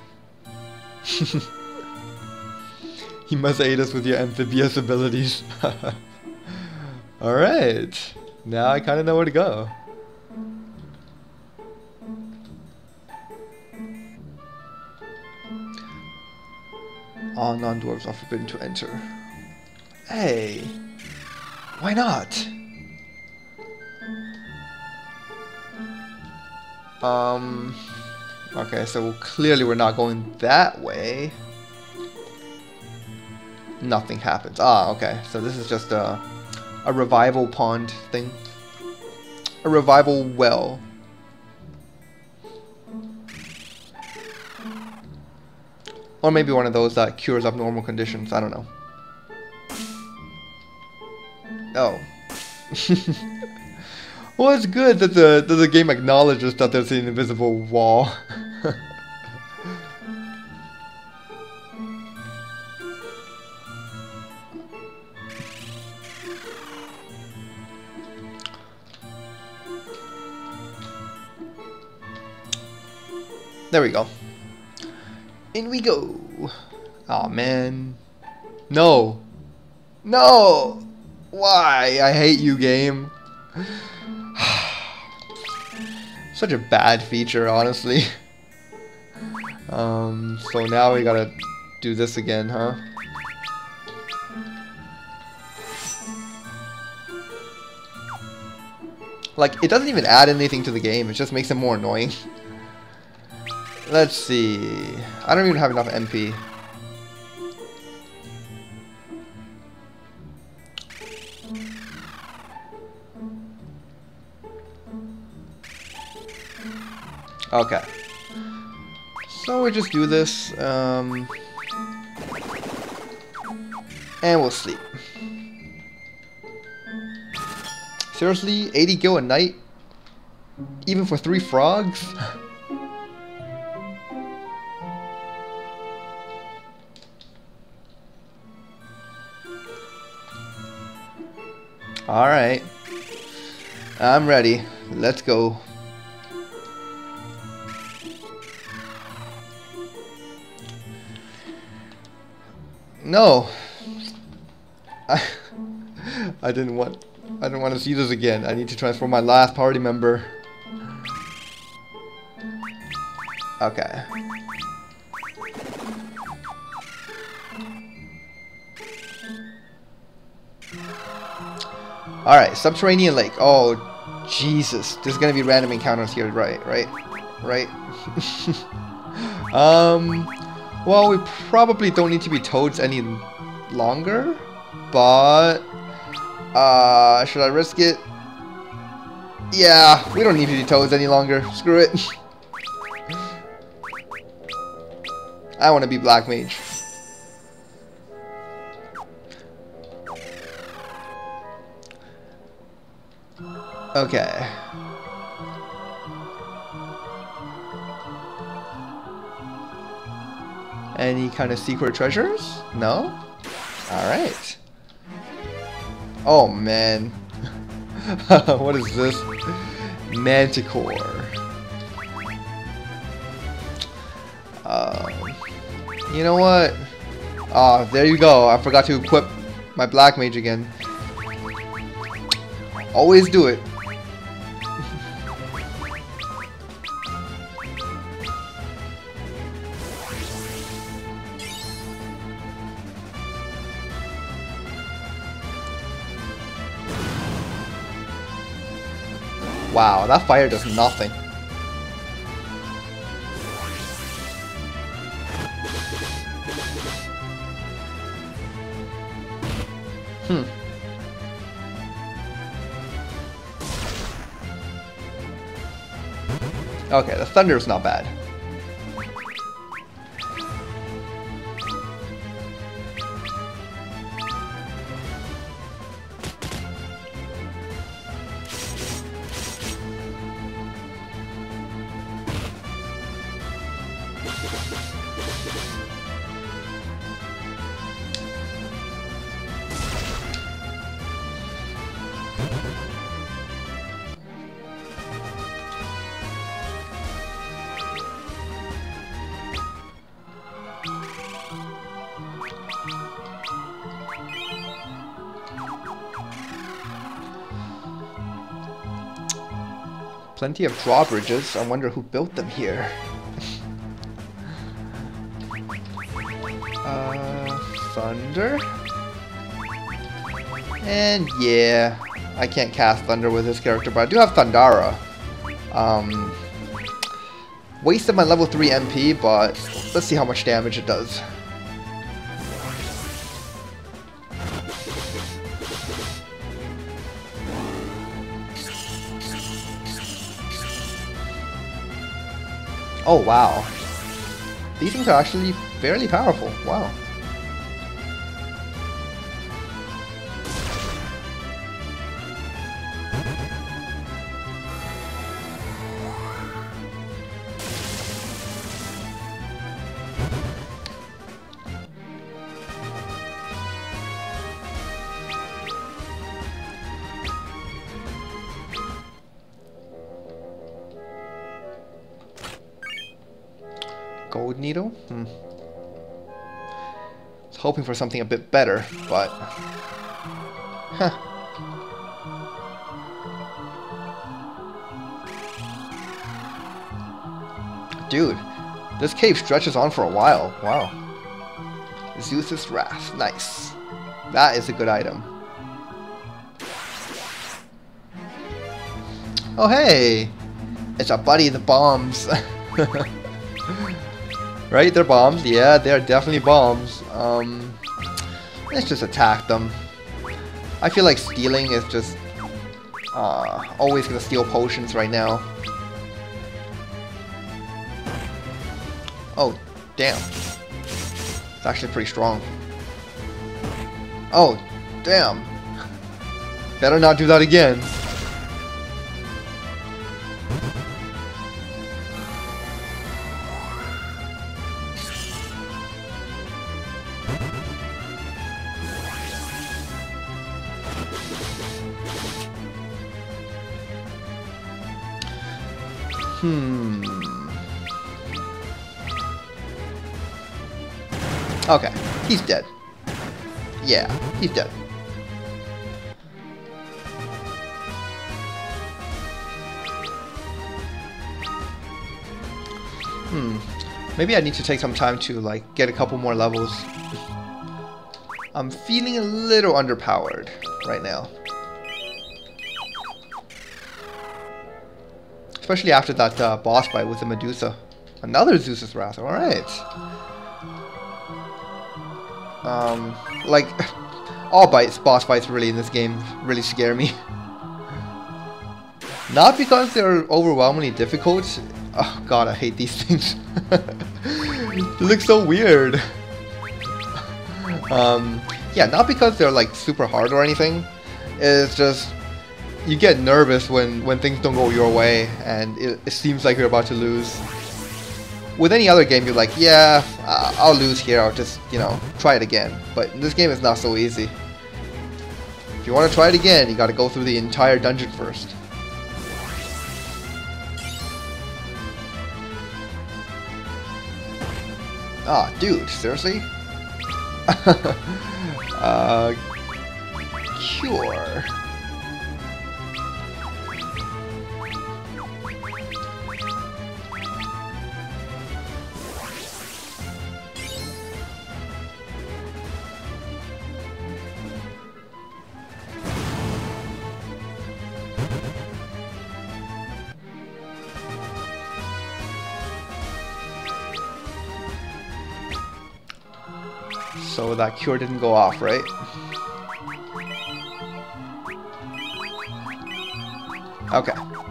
He must aid us with your amphibious abilities. Alright. Now I kind of know where to go. All non-dwarves are forbidden to enter. Hey. Why not? Um... Okay, so clearly we're not going that way. Nothing happens. Ah, okay. So this is just a, a revival pond thing. A revival well. Or maybe one of those that cures abnormal conditions. I don't know. Oh. Well, it's good that the, that the game acknowledges that there's an invisible wall. There we go. In we go. Aw, man. No. No! Why? I hate you, game. Such a bad feature, honestly. Um, so now we gotta do this again, huh? Like, it doesn't even add anything to the game, it just makes it more annoying. Let's see. I don't even have enough M P. Okay. So we just do this, um, and we'll sleep. Seriously? eighty gil a night? Even for three frogs? Alright. I'm ready. Let's go. No. I I didn't want I didn't want to see this again. I need to transform my last party member. Okay. Alright, subterranean lake. Oh, Jesus. There's gonna be random encounters here, right? Right? Right? um, well, we probably don't need to be toads any longer, but, uh, should I risk it? Yeah, we don't need to be toads any longer. Screw it. I want to be Black Mage. Okay. Any kind of secret treasures? No? Alright. Oh man. What is this? Manticore. Uh, you know what? Ah, there you go. I forgot to equip my Black Mage again. Always do it. Wow, that fire does nothing. Hmm. Okay, the thunder is not bad. Plenty of drawbridges. I wonder who built them here. uh, thunder? And yeah, I can't cast Thunder with this character, but I do have Thundara. Um, wasted my level three M P, but let's see how much damage it does. Oh wow, these things are actually fairly powerful. Wow. Gold needle? Hmm. I was hoping for something a bit better, but... Huh. Dude, this cave stretches on for a while. Wow. Zeus's Wrath. Nice. That is a good item. Oh hey! It's a buddy, the bombs. Right, they're bombs. Yeah, they're definitely bombs. Um, let's just attack them. I feel like stealing is just uh, always gonna steal potions right now. Oh, damn. It's actually pretty strong. Oh, damn. Better not do that again. Hmm. Okay, he's dead. Yeah, he's dead. Hmm. Maybe I need to take some time to like get a couple more levels. I'm feeling a little underpowered right now. Especially after that uh, boss fight with the Medusa. Another Zeus's Wrath, alright. Um, like, all bites, boss fights really in this game really scare me. Not because they're overwhelmingly difficult. Oh god, I hate these things. They look so weird. Um, yeah, not because they're like super hard or anything. It's just... you get nervous when, when things don't go your way and it, it seems like you're about to lose. With any other game, you're like, yeah, uh, I'll lose here, I'll just, you know, try it again. But in this game, it's not so easy. If you want to try it again, you gotta go through the entire dungeon first. Ah, oh, dude, seriously? uh, cure. So that cure didn't go off, right? Okay.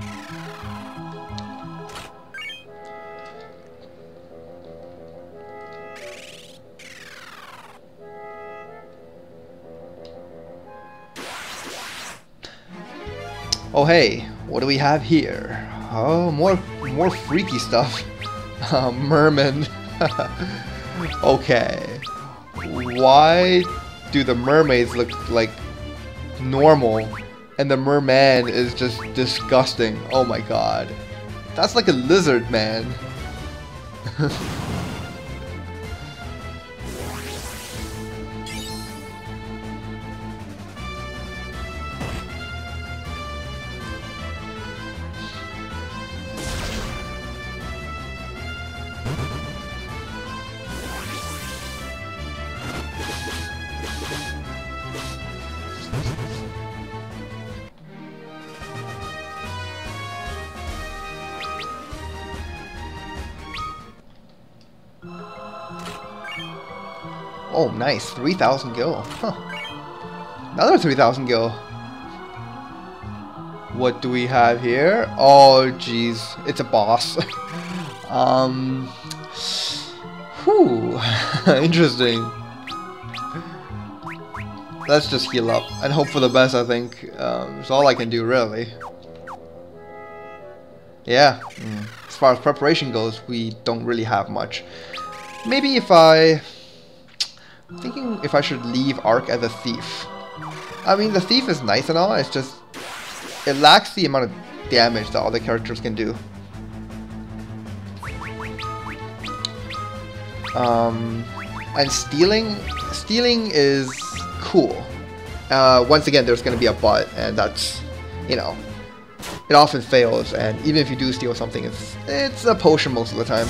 Oh hey, what do we have here? Oh, more more freaky stuff. Uh, merman. Okay. Why do the mermaids look like normal and the merman is just disgusting? Oh my god. That's like a lizard, man. Oh, nice. three thousand gil. Huh. Another three thousand gil. What do we have here? Oh, jeez. It's a boss. um. Whew. Interesting. Let's just heal up and hope for the best, I think. Um, it's all I can do, really. Yeah. Mm. As far as preparation goes, we don't really have much. Maybe if I... I'm thinking if I should leave Ark as a thief. I mean, the thief is nice and all, it's just... it lacks the amount of damage that other characters can do. Um, and stealing... Stealing is cool. Uh, once again, there's going to be a but, and that's, you know... It often fails, and even if you do steal something, it's, it's a potion most of the time.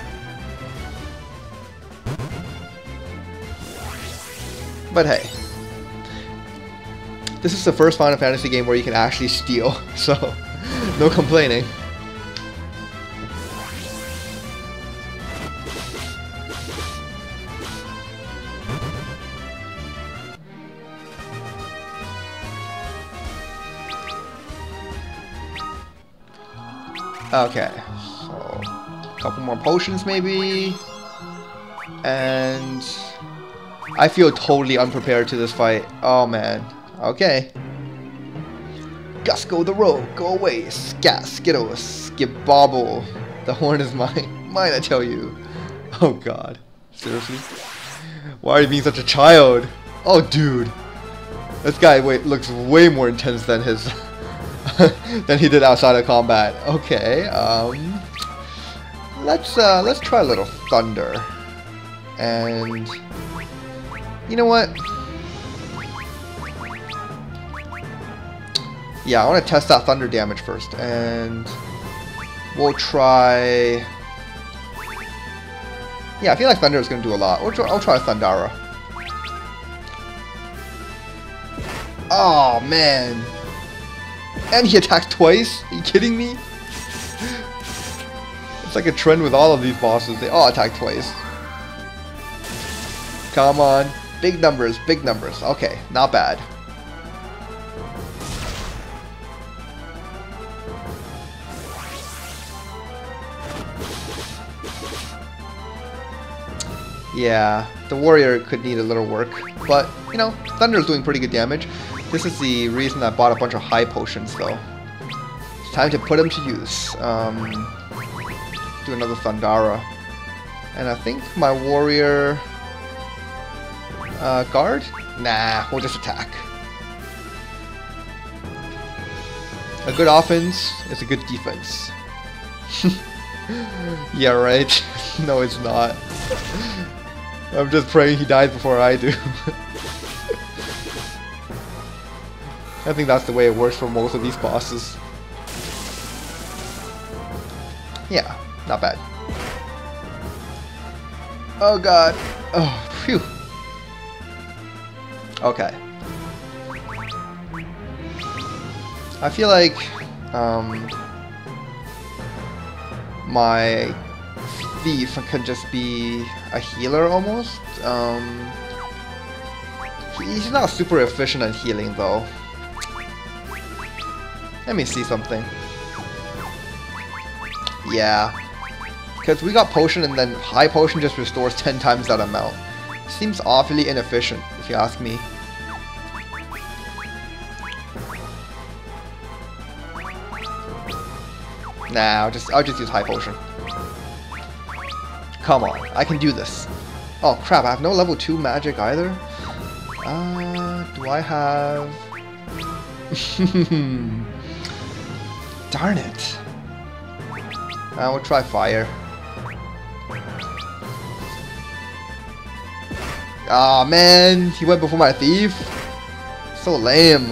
But hey, this is the first Final Fantasy game where you can actually steal, so no complaining. Okay, so a couple more potions maybe, and I feel totally unprepared to this fight. Oh man, okay. Gusco the rogue, go away, scat, skittle, skibobble. The horn is mine, mine I tell you. Oh god, seriously? Why are you being such a child? Oh dude, this guy wait looks way more intense than his than he did outside of combat. Okay, um, let's uh, let's try a little thunder, and you know what? Yeah, I want to test that thunder damage first, and we'll try. Yeah, I feel like thunder is going to do a lot. We'll try, I'll try Thundara. Oh man. And he attacked twice? Are you kidding me? It's like a trend with all of these bosses. They all attack twice. Come on. Big numbers, big numbers. Okay, not bad. Yeah, the warrior could need a little work. But, you know, Thunder's doing pretty good damage. This is the reason I bought a bunch of high potions, though. It's time to put them to use. Um, do another Thundara. And I think my warrior... Uh, guard? Nah, we'll just attack. A good offense is a good defense. Yeah, right. No, it's not. I'm just praying he dies before I do. I think that's the way it works for most of these bosses. Yeah, not bad. Oh god. Oh, phew. Okay. I feel like um, my thief could just be a healer almost. Um, he's not super efficient at healing though. Let me see something. Yeah. Because we got potion and then high potion just restores ten times that amount. Seems awfully inefficient if you ask me. Nah, I'll just, I'll just use high potion. Come on, I can do this. Oh crap, I have no level two magic either. Uh, do I have... Darn it. I will try fire. Aw, oh, man, he went before my thief. So lame.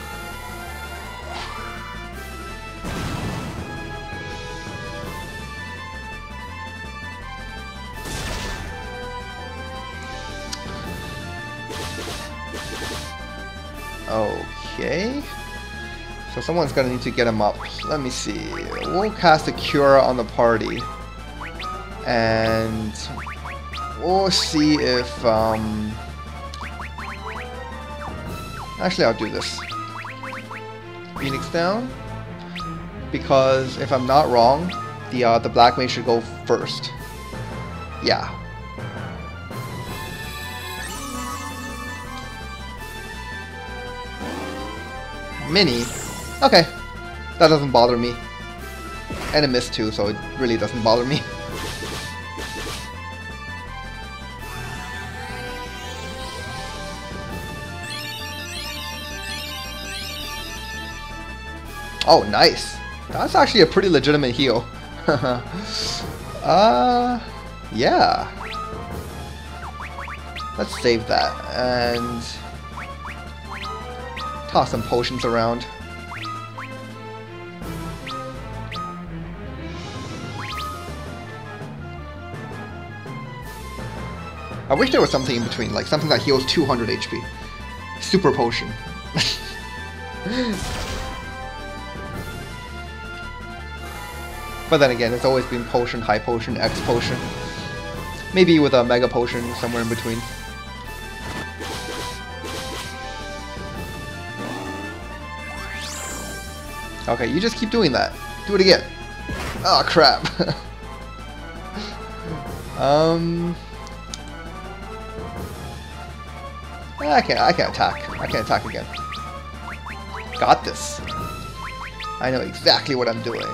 Okay. So someone's gonna need to get him up. Let me see. We'll cast a Cure on the party. And we'll see if, um... actually, I'll do this. Phoenix down. Because if I'm not wrong, the, uh, the Black Mage should go first. Yeah. Mini. Okay. That doesn't bother me. And it missed too, so it really doesn't bother me. Oh, nice. That's actually a pretty legitimate heal. uh, yeah. Let's save that and toss some potions around. I wish there was something in between, like something that heals two hundred H P. Super potion. But then again, it's always been potion, high potion, X potion. Maybe with a mega potion somewhere in between. Okay, you just keep doing that. Do it again. Oh crap. um I can't I can't attack. I can't attack again. Got this. I know exactly what I'm doing.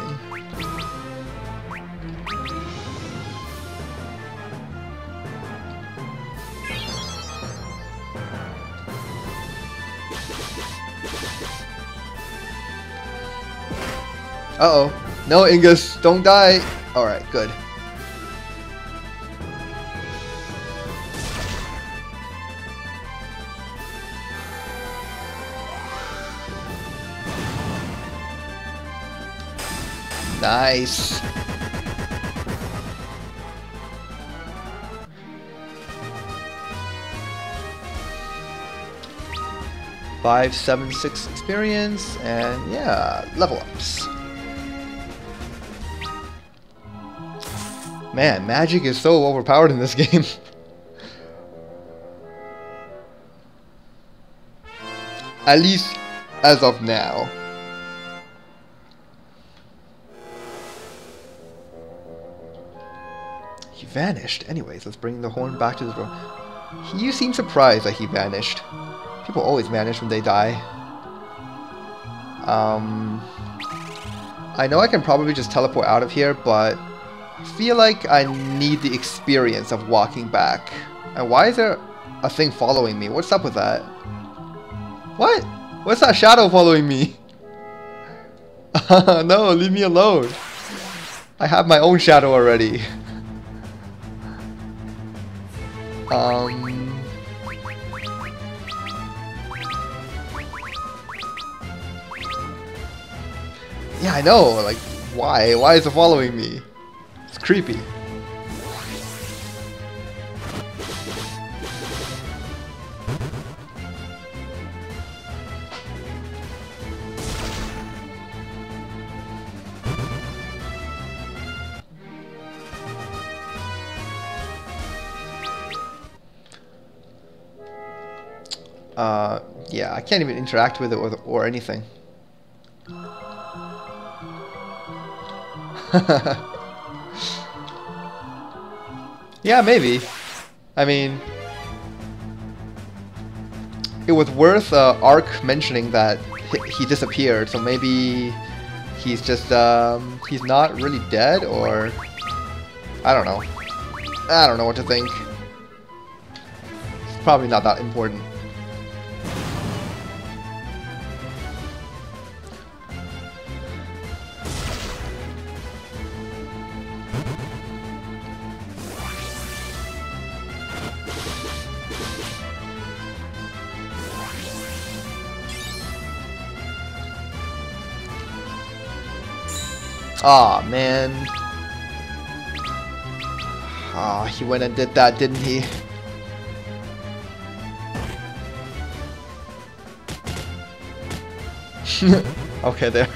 Uh-oh. No, Ingus, don't die. Alright, good. Nice. Five, seven, six experience, and yeah, level ups. Man, magic is so overpowered in this game. At least as of now. He vanished. Anyways, let's bring the horn back to the door. You seem surprised that he vanished. People always vanish when they die. Um, I know I can probably just teleport out of here, but I feel like I need the experience of walking back. And why is there a thing following me? What's up with that? What? What's that shadow following me? No, leave me alone. I have my own shadow already. Um... Yeah, I know, like, why? Why is it following me? It's creepy. Uh, yeah, I can't even interact with it or, or anything. Yeah, maybe. I mean, it was worth uh, Ark mentioning that he disappeared, so maybe he's just, um, he's not really dead, or I don't know. I don't know what to think. It's probably not that important. Aw, oh, man. Ah, oh, he went and did that, didn't he? Okay, there.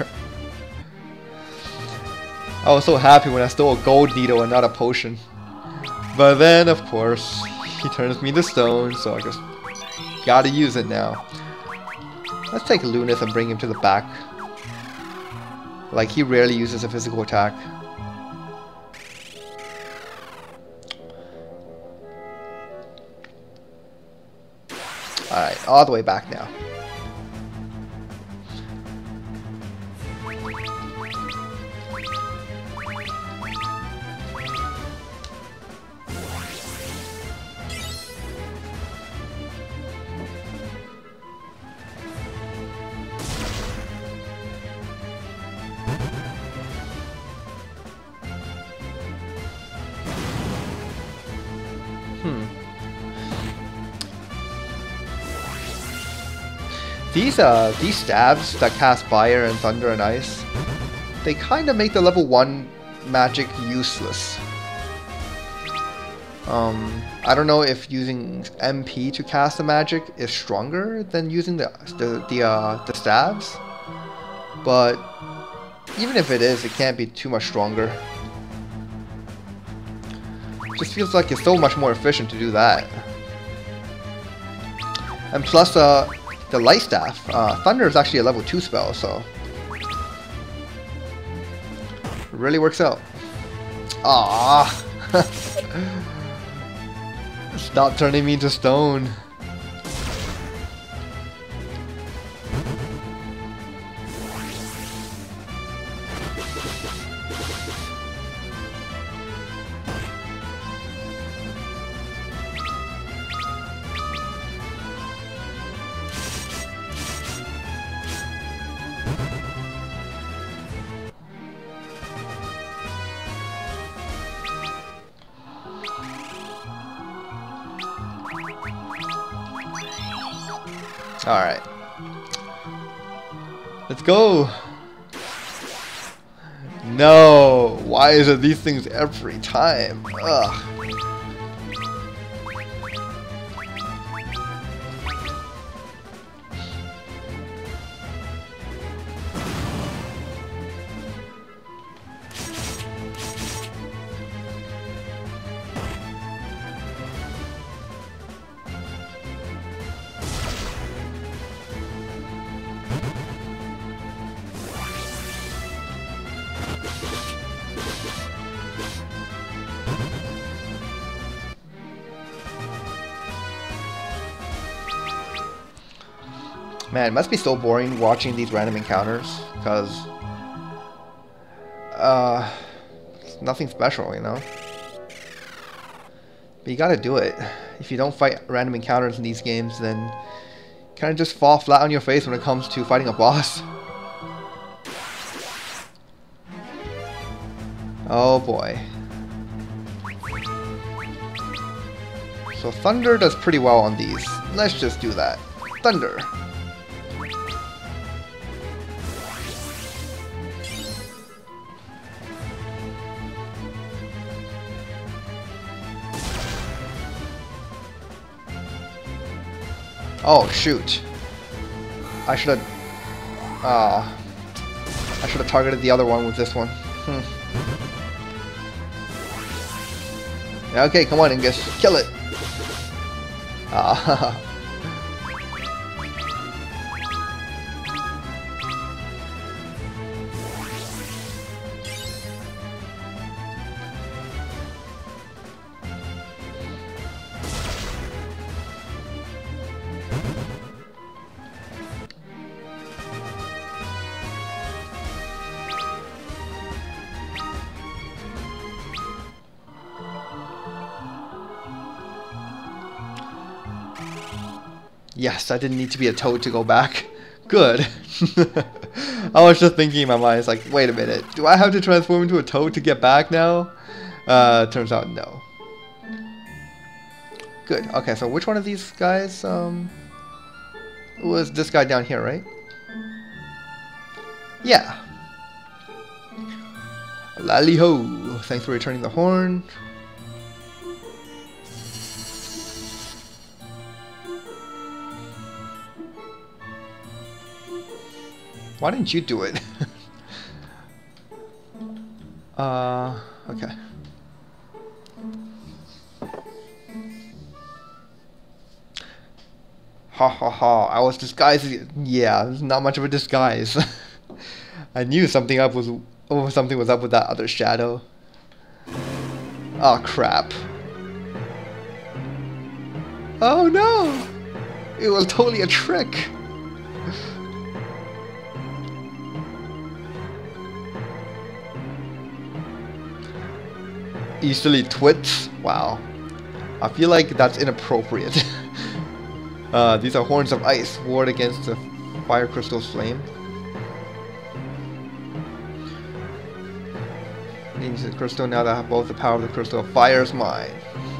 I was so happy when I stole a gold needle and not a potion. But then, of course, he turns me to stone, so I just gotta use it now. Let's take Lunas and bring him to the back. Like, he rarely uses a physical attack. Alright, all the way back now. Hmm. These uh these stabs that cast fire and thunder and ice, they kind of make the level one magic useless. Um, I don't know if using M P to cast the magic is stronger than using the the the, uh, the stabs, but even if it is, it can't be too much stronger. Just feels like it's so much more efficient to do that. And plus, uh, the Light Staff, uh, Thunder is actually a level two spell, so it really works out. Ah, stop turning me into stone. Alright. Let's go! No! Why is it these things every time? Ugh. Man, it must be so boring watching these random encounters, because uh, it's nothing special, you know? But you gotta do it. If you don't fight random encounters in these games, then you kind of just fall flat on your face when it comes to fighting a boss. Oh boy. So Thunder does pretty well on these. Let's just do that. Thunder. Oh shoot. I should have uh I should have targeted the other one with this one. Hmm. Okay, come on, Ingus. Kill it. Ah. Yes, I didn't need to be a toad to go back. Good. I was just thinking in my mind, it's like, wait a minute, do I have to transform into a toad to get back now? Uh, turns out no. Good. Okay, so which one of these guys, um, was this guy down here, right? Yeah. Lally ho. Thanks for returning the horn. Why didn't you do it? uh, okay. Ha ha ha, I was disguising. Yeah, there's not much of a disguise. I knew something up was oh, something was up with that other shadow. Oh crap. Oh no! It was totally a trick. Easily twits? Wow. I feel like that's inappropriate. uh, these are horns of ice, ward against the fire crystal's flame. Means the crystal now that I have both the power of the crystal. Fire is mine.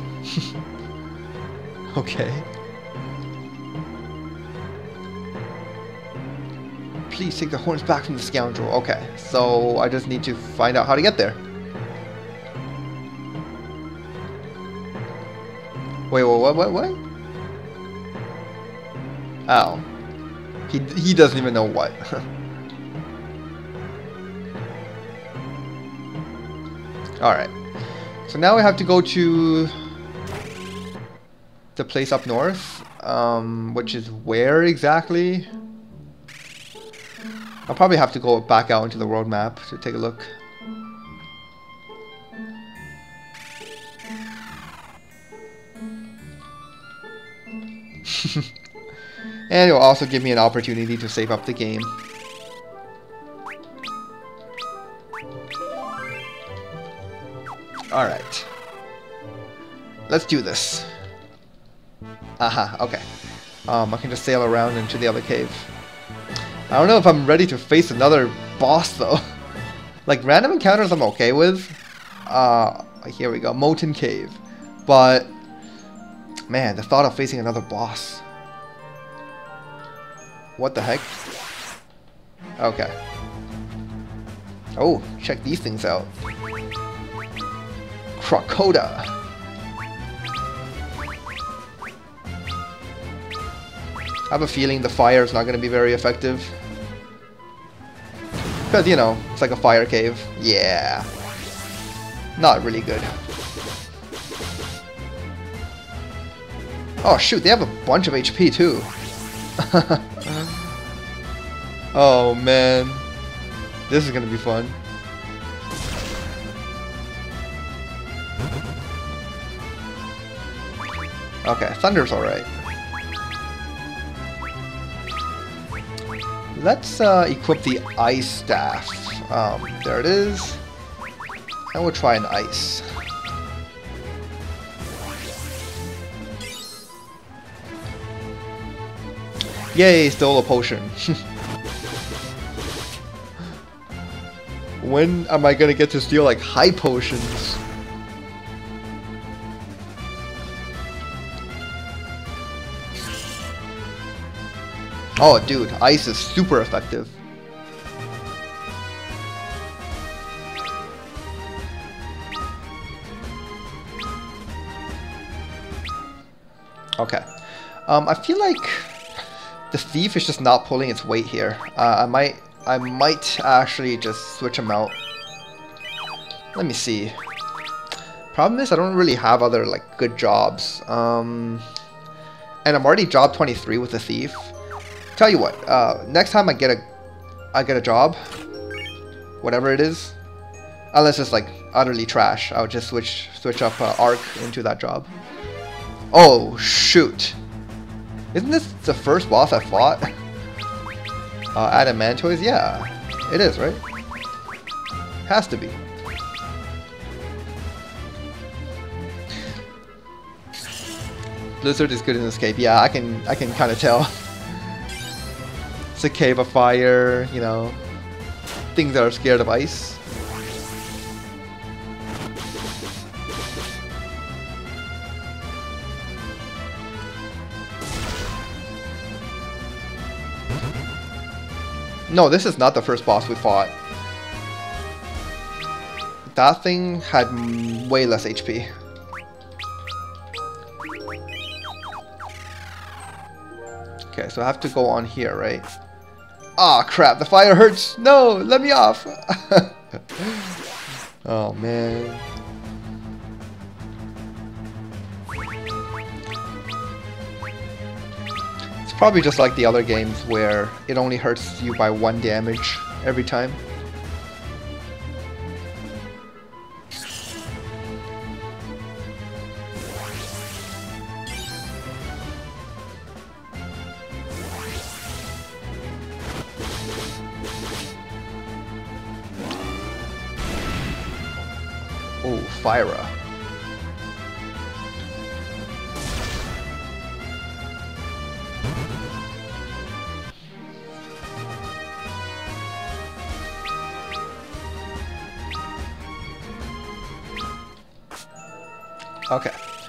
Okay. Please take the horns back from the scoundrel. Okay, so I just need to find out how to get there. Wait, what, what, what? Oh. He, he doesn't even know what. Alright. So now we have to go to the place up north. Um, which is where exactly? I'll probably have to go back out into the world map to take a look. And it will also give me an opportunity to save up the game. Alright. Let's do this. Aha, okay. Um, I can just sail around into the other cave. I don't know if I'm ready to face another boss though. Like random encounters I'm okay with. Uh, here we go, Molten Cave. But man, the thought of facing another boss. What the heck? Okay. Oh, check these things out. Crocodile. I have a feeling the fire is not going to be very effective. Because, you know, it's like a fire cave. Yeah. Not really good. Oh shoot, they have a bunch of H P too. Oh man. This is gonna be fun. Okay, Thunder's alright. Let's uh, equip the Ice Staff. Um, there it is. And we'll try an Ice. Yay, stole a potion. When am I gonna get to steal like high potions? Oh dude, ice is super effective. Okay. Um, I feel like the thief is just not pulling its weight here. Uh, I might I might actually just switch him out. Let me see. Problem is I don't really have other like good jobs. Um, and I'm already job twenty-three with the thief. Tell you what, uh, next time I get a I get a job, whatever it is, unless it's like utterly trash, I'll just switch switch up uh, Arc into that job. Oh shoot! Isn't this the first boss I fought? Uh, Adamantoise? Yeah, it is, right? Has to be. Blizzard is good in this cave. Yeah, I can I can kind of tell. It's a cave of fire, you know, things that are scared of ice. No, this is not the first boss we fought. That thing had m way less H P. Okay, so I have to go on here, right? Ah, crap, the fire hurts! No, let me off! Oh, man. It's probably just like the other games where it only hurts you by one damage every time. Oh, Fyra. Okay.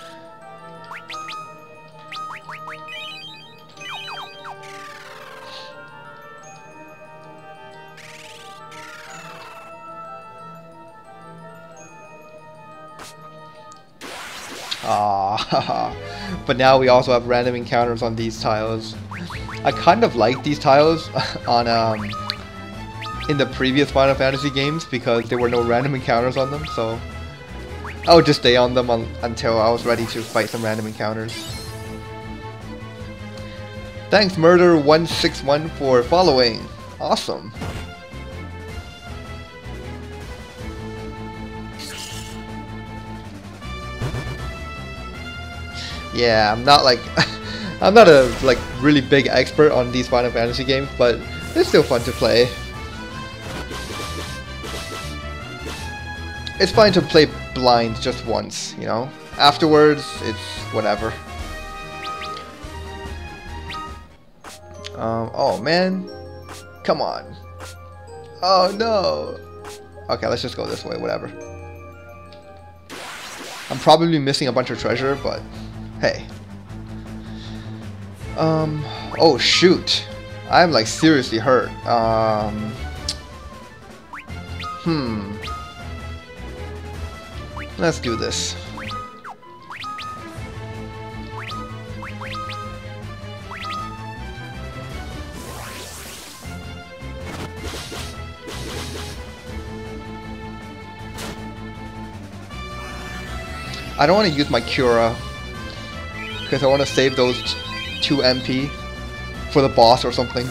Ah, but now we also have random encounters on these tiles. I kind of like these tiles on um in the previous Final Fantasy games because there were no random encounters on them, so I would just stay on them on, until I was ready to fight some random encounters. Thanks Murder one six one for following. Awesome. Yeah, I'm not like I'm not a like really big expert on these Final Fantasy games, but it's still fun to play. It's fine to play blind just once, you know. Afterwards, it's whatever. Um, oh man, come on. Oh no. Okay, let's just go this way, whatever. I'm probably missing a bunch of treasure, but hey. Um, oh shoot. I'm like seriously hurt. Um, hmm. Let's do this. I don't want to use my Cura because I want to save those two M P for the boss or something.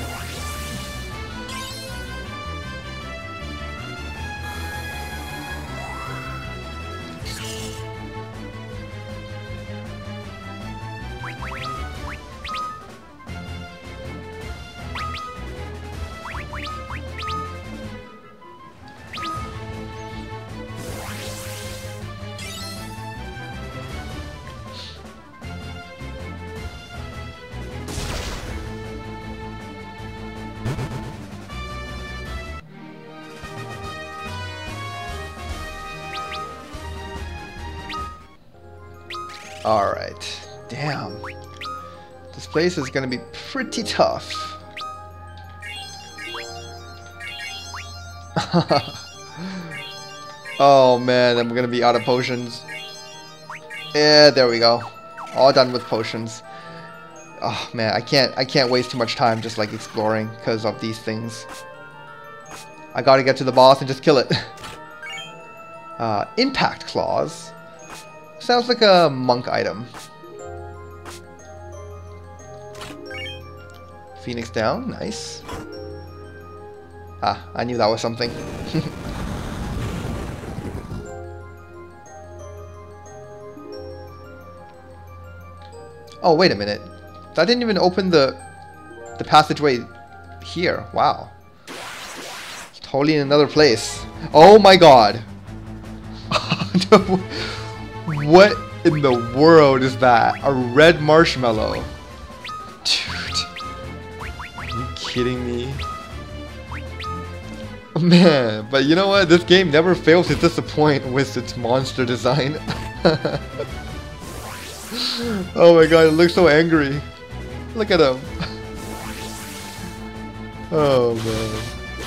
Alright. Damn. This place is gonna be pretty tough. Oh man, I'm gonna be out of potions. Yeah, there we go. All done with potions. Oh man, I can't I can't waste too much time just like exploring because of these things. I gotta get to the boss and just kill it. Uh, impact claws. Sounds like a monk item. Phoenix down, nice. Ah, I knew that was something. Oh, wait a minute. That didn't even open the the passageway here. Wow. It's totally in another place. Oh my god. What in the world is that? A red marshmallow. Dude. Are you kidding me? Man, but you know what? This game never fails to disappoint with its monster design. Oh my god, it looks so angry. Look at him. Oh man.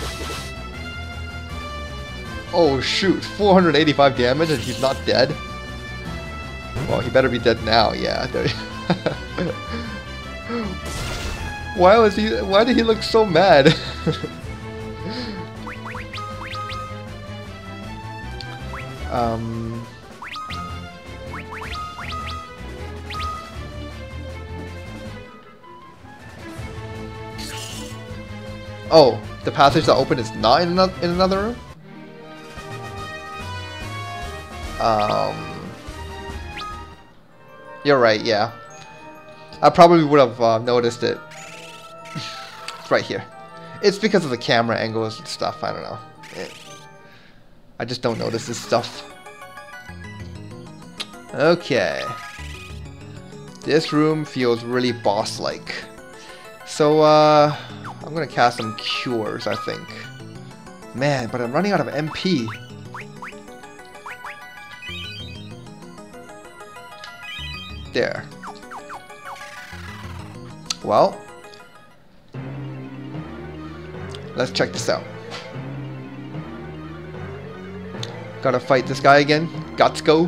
Oh shoot, four hundred eighty-five damage and he's not dead? Well, he better be dead now, yeah. There. Why was he, why did he look so mad? um... Oh, the passage that opened is not in another, in another room? Um... You're right, yeah. I probably would have uh, noticed it. It's right here. It's because of the camera angles and stuff, I don't know. It, I just don't notice this stuff. Okay. This room feels really boss-like. So, uh... I'm gonna cast some cures, I think. Man, but I'm running out of M P. There. Well, let's check this out. Gotta fight this guy again. Guts go.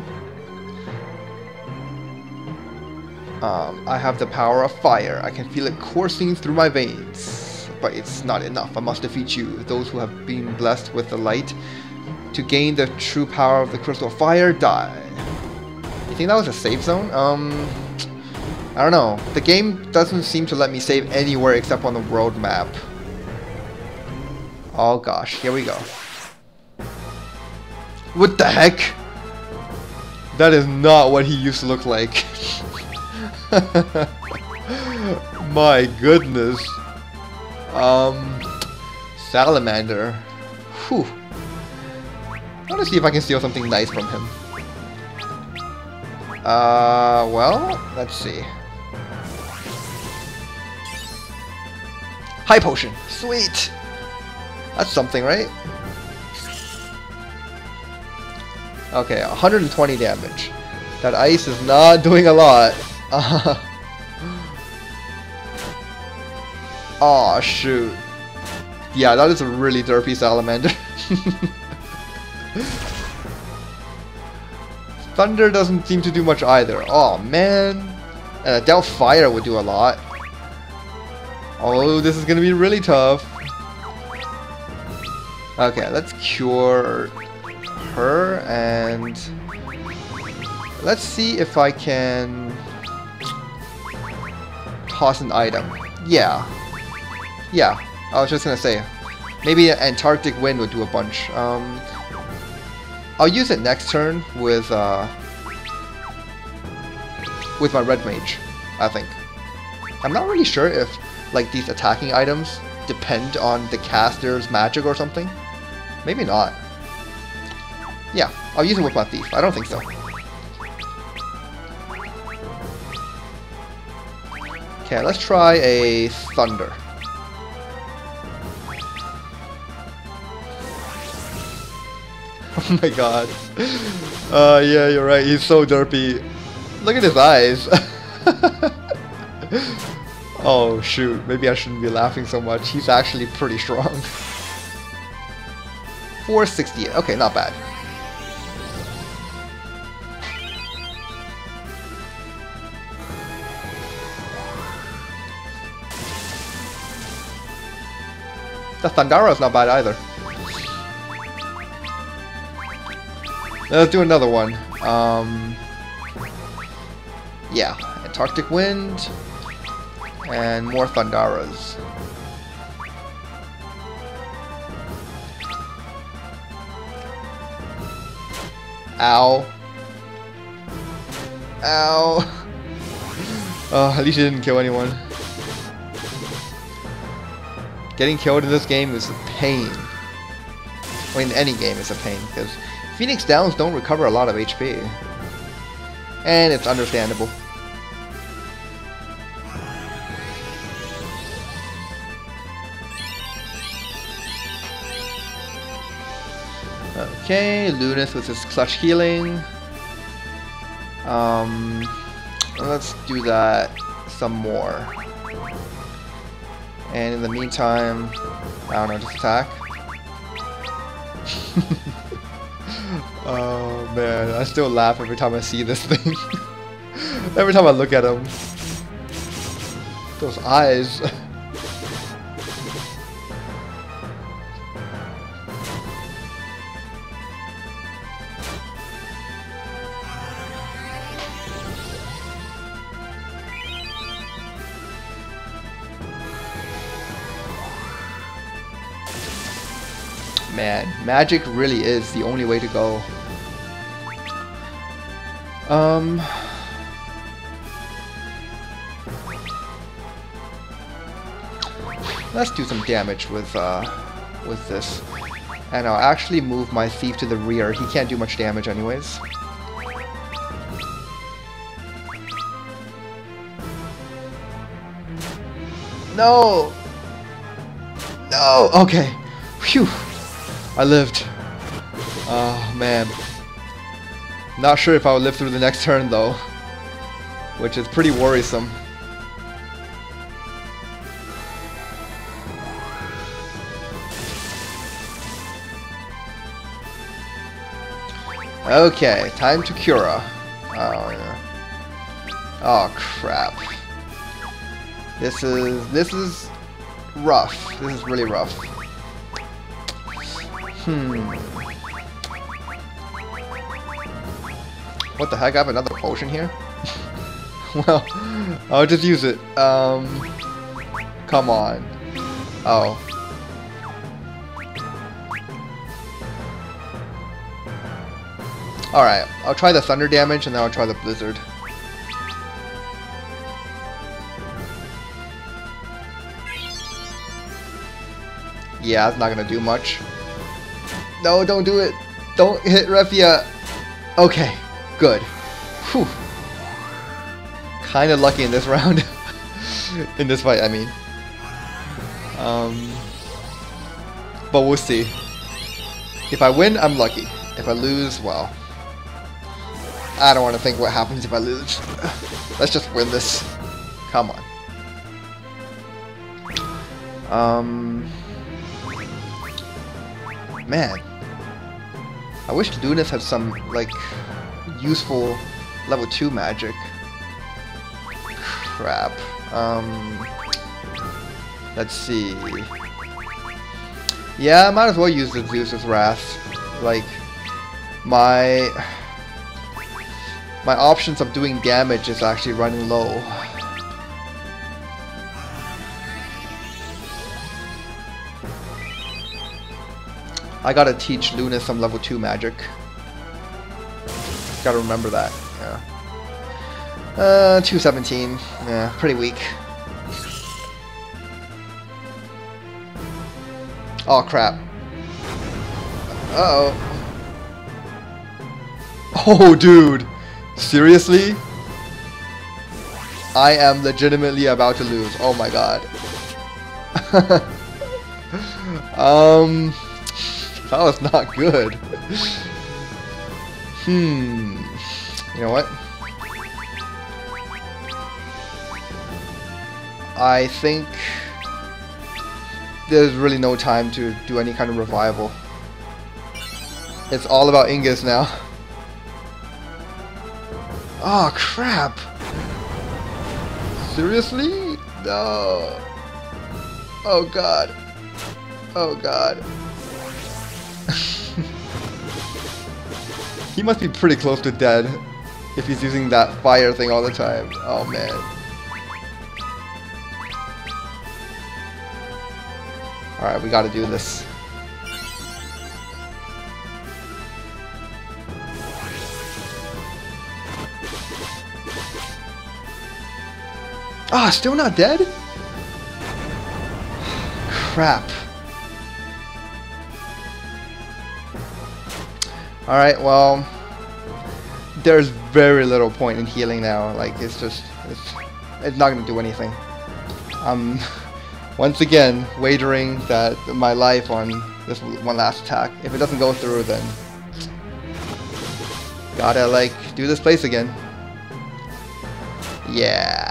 Um, I have the power of fire. I can feel it coursing through my veins. But it's not enough. I must defeat you. Those who have been blessed with the light to gain the true power of the crystal of fire die. You think that was a save zone? Um, I don't know. The game doesn't seem to let me save anywhere except on the world map. Oh gosh, here we go. What the heck? That is not what he used to look like. My goodness. Um, Salamander. Whew. I want to see if I can steal something nice from him. Uh, well, let's see. High potion. Sweet. That's something, right? Okay, one hundred twenty damage. That ice is not doing a lot. Uh, oh shoot. Yeah, that is a really derpy salamander. Thunder doesn't seem to do much either. Oh man. And a Delph Fire would do a lot. Oh, this is gonna be really tough. Okay, let's cure her and let's see if I can toss an item. Yeah. Yeah, I was just gonna say, maybe an Antarctic Wind would do a bunch. Um, I'll use it next turn with uh, with my Red Mage, I think. I'm not really sure if like these attacking items depend on the caster's magic or something. Maybe not. Yeah, I'll use it with my Thief. I don't think so. Okay, let's try a Thunder. Oh my god. Uh, yeah, you're right. He's so derpy. Look at his eyes. Oh shoot, maybe I shouldn't be laughing so much. He's actually pretty strong. four sixty-eight, okay, not bad. The Thundara is not bad either. Let's do another one. Um, yeah, Antarctic Wind and more Thundaras. Ow. Ow. Oh, at least he didn't kill anyone. Getting killed in this game is a pain. I mean, any game is a pain, because Phoenix Downs don't recover a lot of H P. And it's understandable. Okay, Lunas with his clutch healing. Um, let's do that some more. And in the meantime, I don't know, just attack. Oh man, I still laugh every time I see this thing. Every time I look at him. Those eyes. Man, magic really is the only way to go. Um, let's do some damage with uh, with this, and I'll actually move my thief to the rear. He can't do much damage anyways. No, no. Okay, phew. I lived. Oh man. Not sure if I will live through the next turn though, which is pretty worrisome. Okay, time to Cura. Oh yeah. Oh crap. This is this is rough. This is really rough. Hmm. What the heck? I have another potion here? Well, I'll just use it. Um, come on. Oh. Alright, I'll try the thunder damage and then I'll try the blizzard. Yeah, it's not gonna do much. No, don't do it. Don't hit Refia. Okay, good. Whew. Kinda lucky in this round. In this fight, I mean. Um, but we'll see. If I win, I'm lucky. If I lose, well, I don't want to think what happens if I lose. Let's just win this. Come on. Um, man. I wish Lunas had some, like, useful level two magic. Crap. Um, let's see. Yeah, I might as well use the Zeus's Wrath. Like, my... My options of doing damage is actually running low. I gotta teach Luna some level two magic. Gotta remember that. Yeah. Uh, two seventeen. Yeah, pretty weak. Oh crap. Uh oh. Oh dude. Seriously? I am legitimately about to lose. Oh my god. um, that was not good. Hmm. You know what? I think there's really no time to do any kind of revival. It's all about Ingus now. Oh crap! Seriously? No. Oh god. Oh god. He must be pretty close to dead if he's using that fire thing all the time. Oh man. Alright, we gotta do this. Ah, oh, still not dead? Crap. Alright, well, there's very little point in healing now. Like, it's just, it's, it's not going to do anything. Um, once again, wagering that my life on this one last attack. If it doesn't go through, then gotta, like, do this place again. Yeah.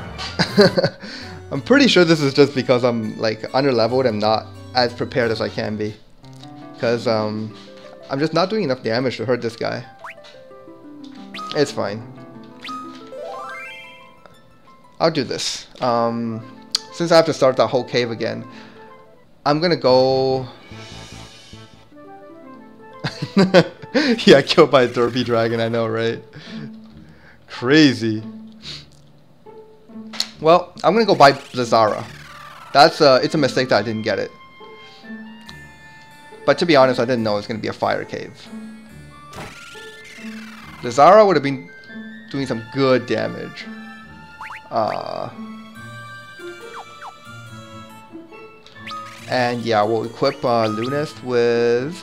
I'm pretty sure this is just because I'm, like, under-leveled and not as prepared as I can be. Because, um... I'm just not doing enough damage to hurt this guy. It's fine. I'll do this. Um, since I have to start that whole cave again, I'm gonna go... Yeah, killed by a Derpy dragon, I know, right? Crazy. Well, I'm gonna go buy Blizzara. That's uh, it's a mistake that I didn't get it. But to be honest, I didn't know it was going to be a fire cave. The Zara would have been doing some good damage. Uh, and yeah, we'll equip uh, Lunest with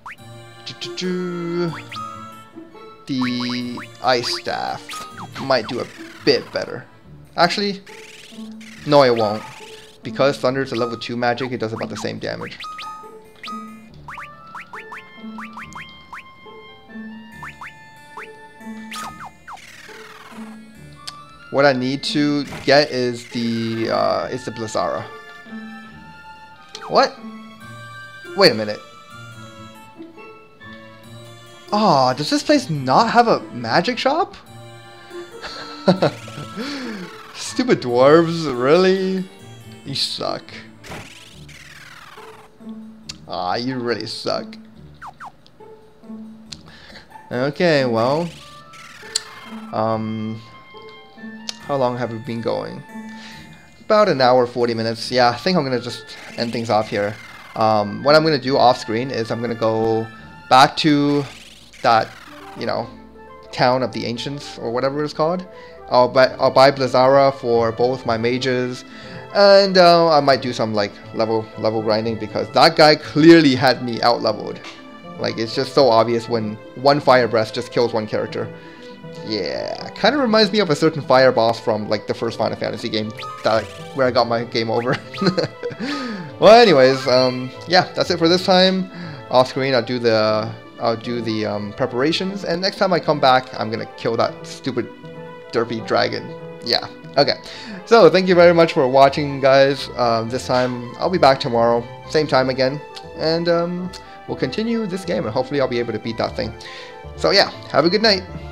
the Ice Staff. Might do a bit better. Actually, no it won't. Because Thunder is a level two magic, it does about the same damage. What I need to get is the uh, is the Blizzara. What? Wait a minute. Oh, does this place not have a magic shop? Stupid dwarves, really? You suck. Ah, you really suck. Okay, well, um. how long have we been going? About an hour, forty minutes. Yeah, I think I'm gonna just end things off here. Um, what I'm gonna do off screen is I'm gonna go back to that, you know, town of the ancients or whatever it's called. I'll buy I'll buy Blizzara for both my mages, and uh, I might do some like level level grinding because that guy clearly had me out leveled. Like, it's just so obvious when one fire breath just kills one character. Yeah, kind of reminds me of a certain fire boss from like the first Final Fantasy game that where I got my game over. Well, anyways, um, yeah, that's it for this time. Off screen, I'll do the I'll do the um, preparations, and next time I come back, I'm gonna kill that stupid Derpy dragon. Yeah, okay. So thank you very much for watching, guys. Um, this time I'll be back tomorrow, same time again, and um, we'll continue this game, and hopefully I'll be able to beat that thing. So yeah, have a good night.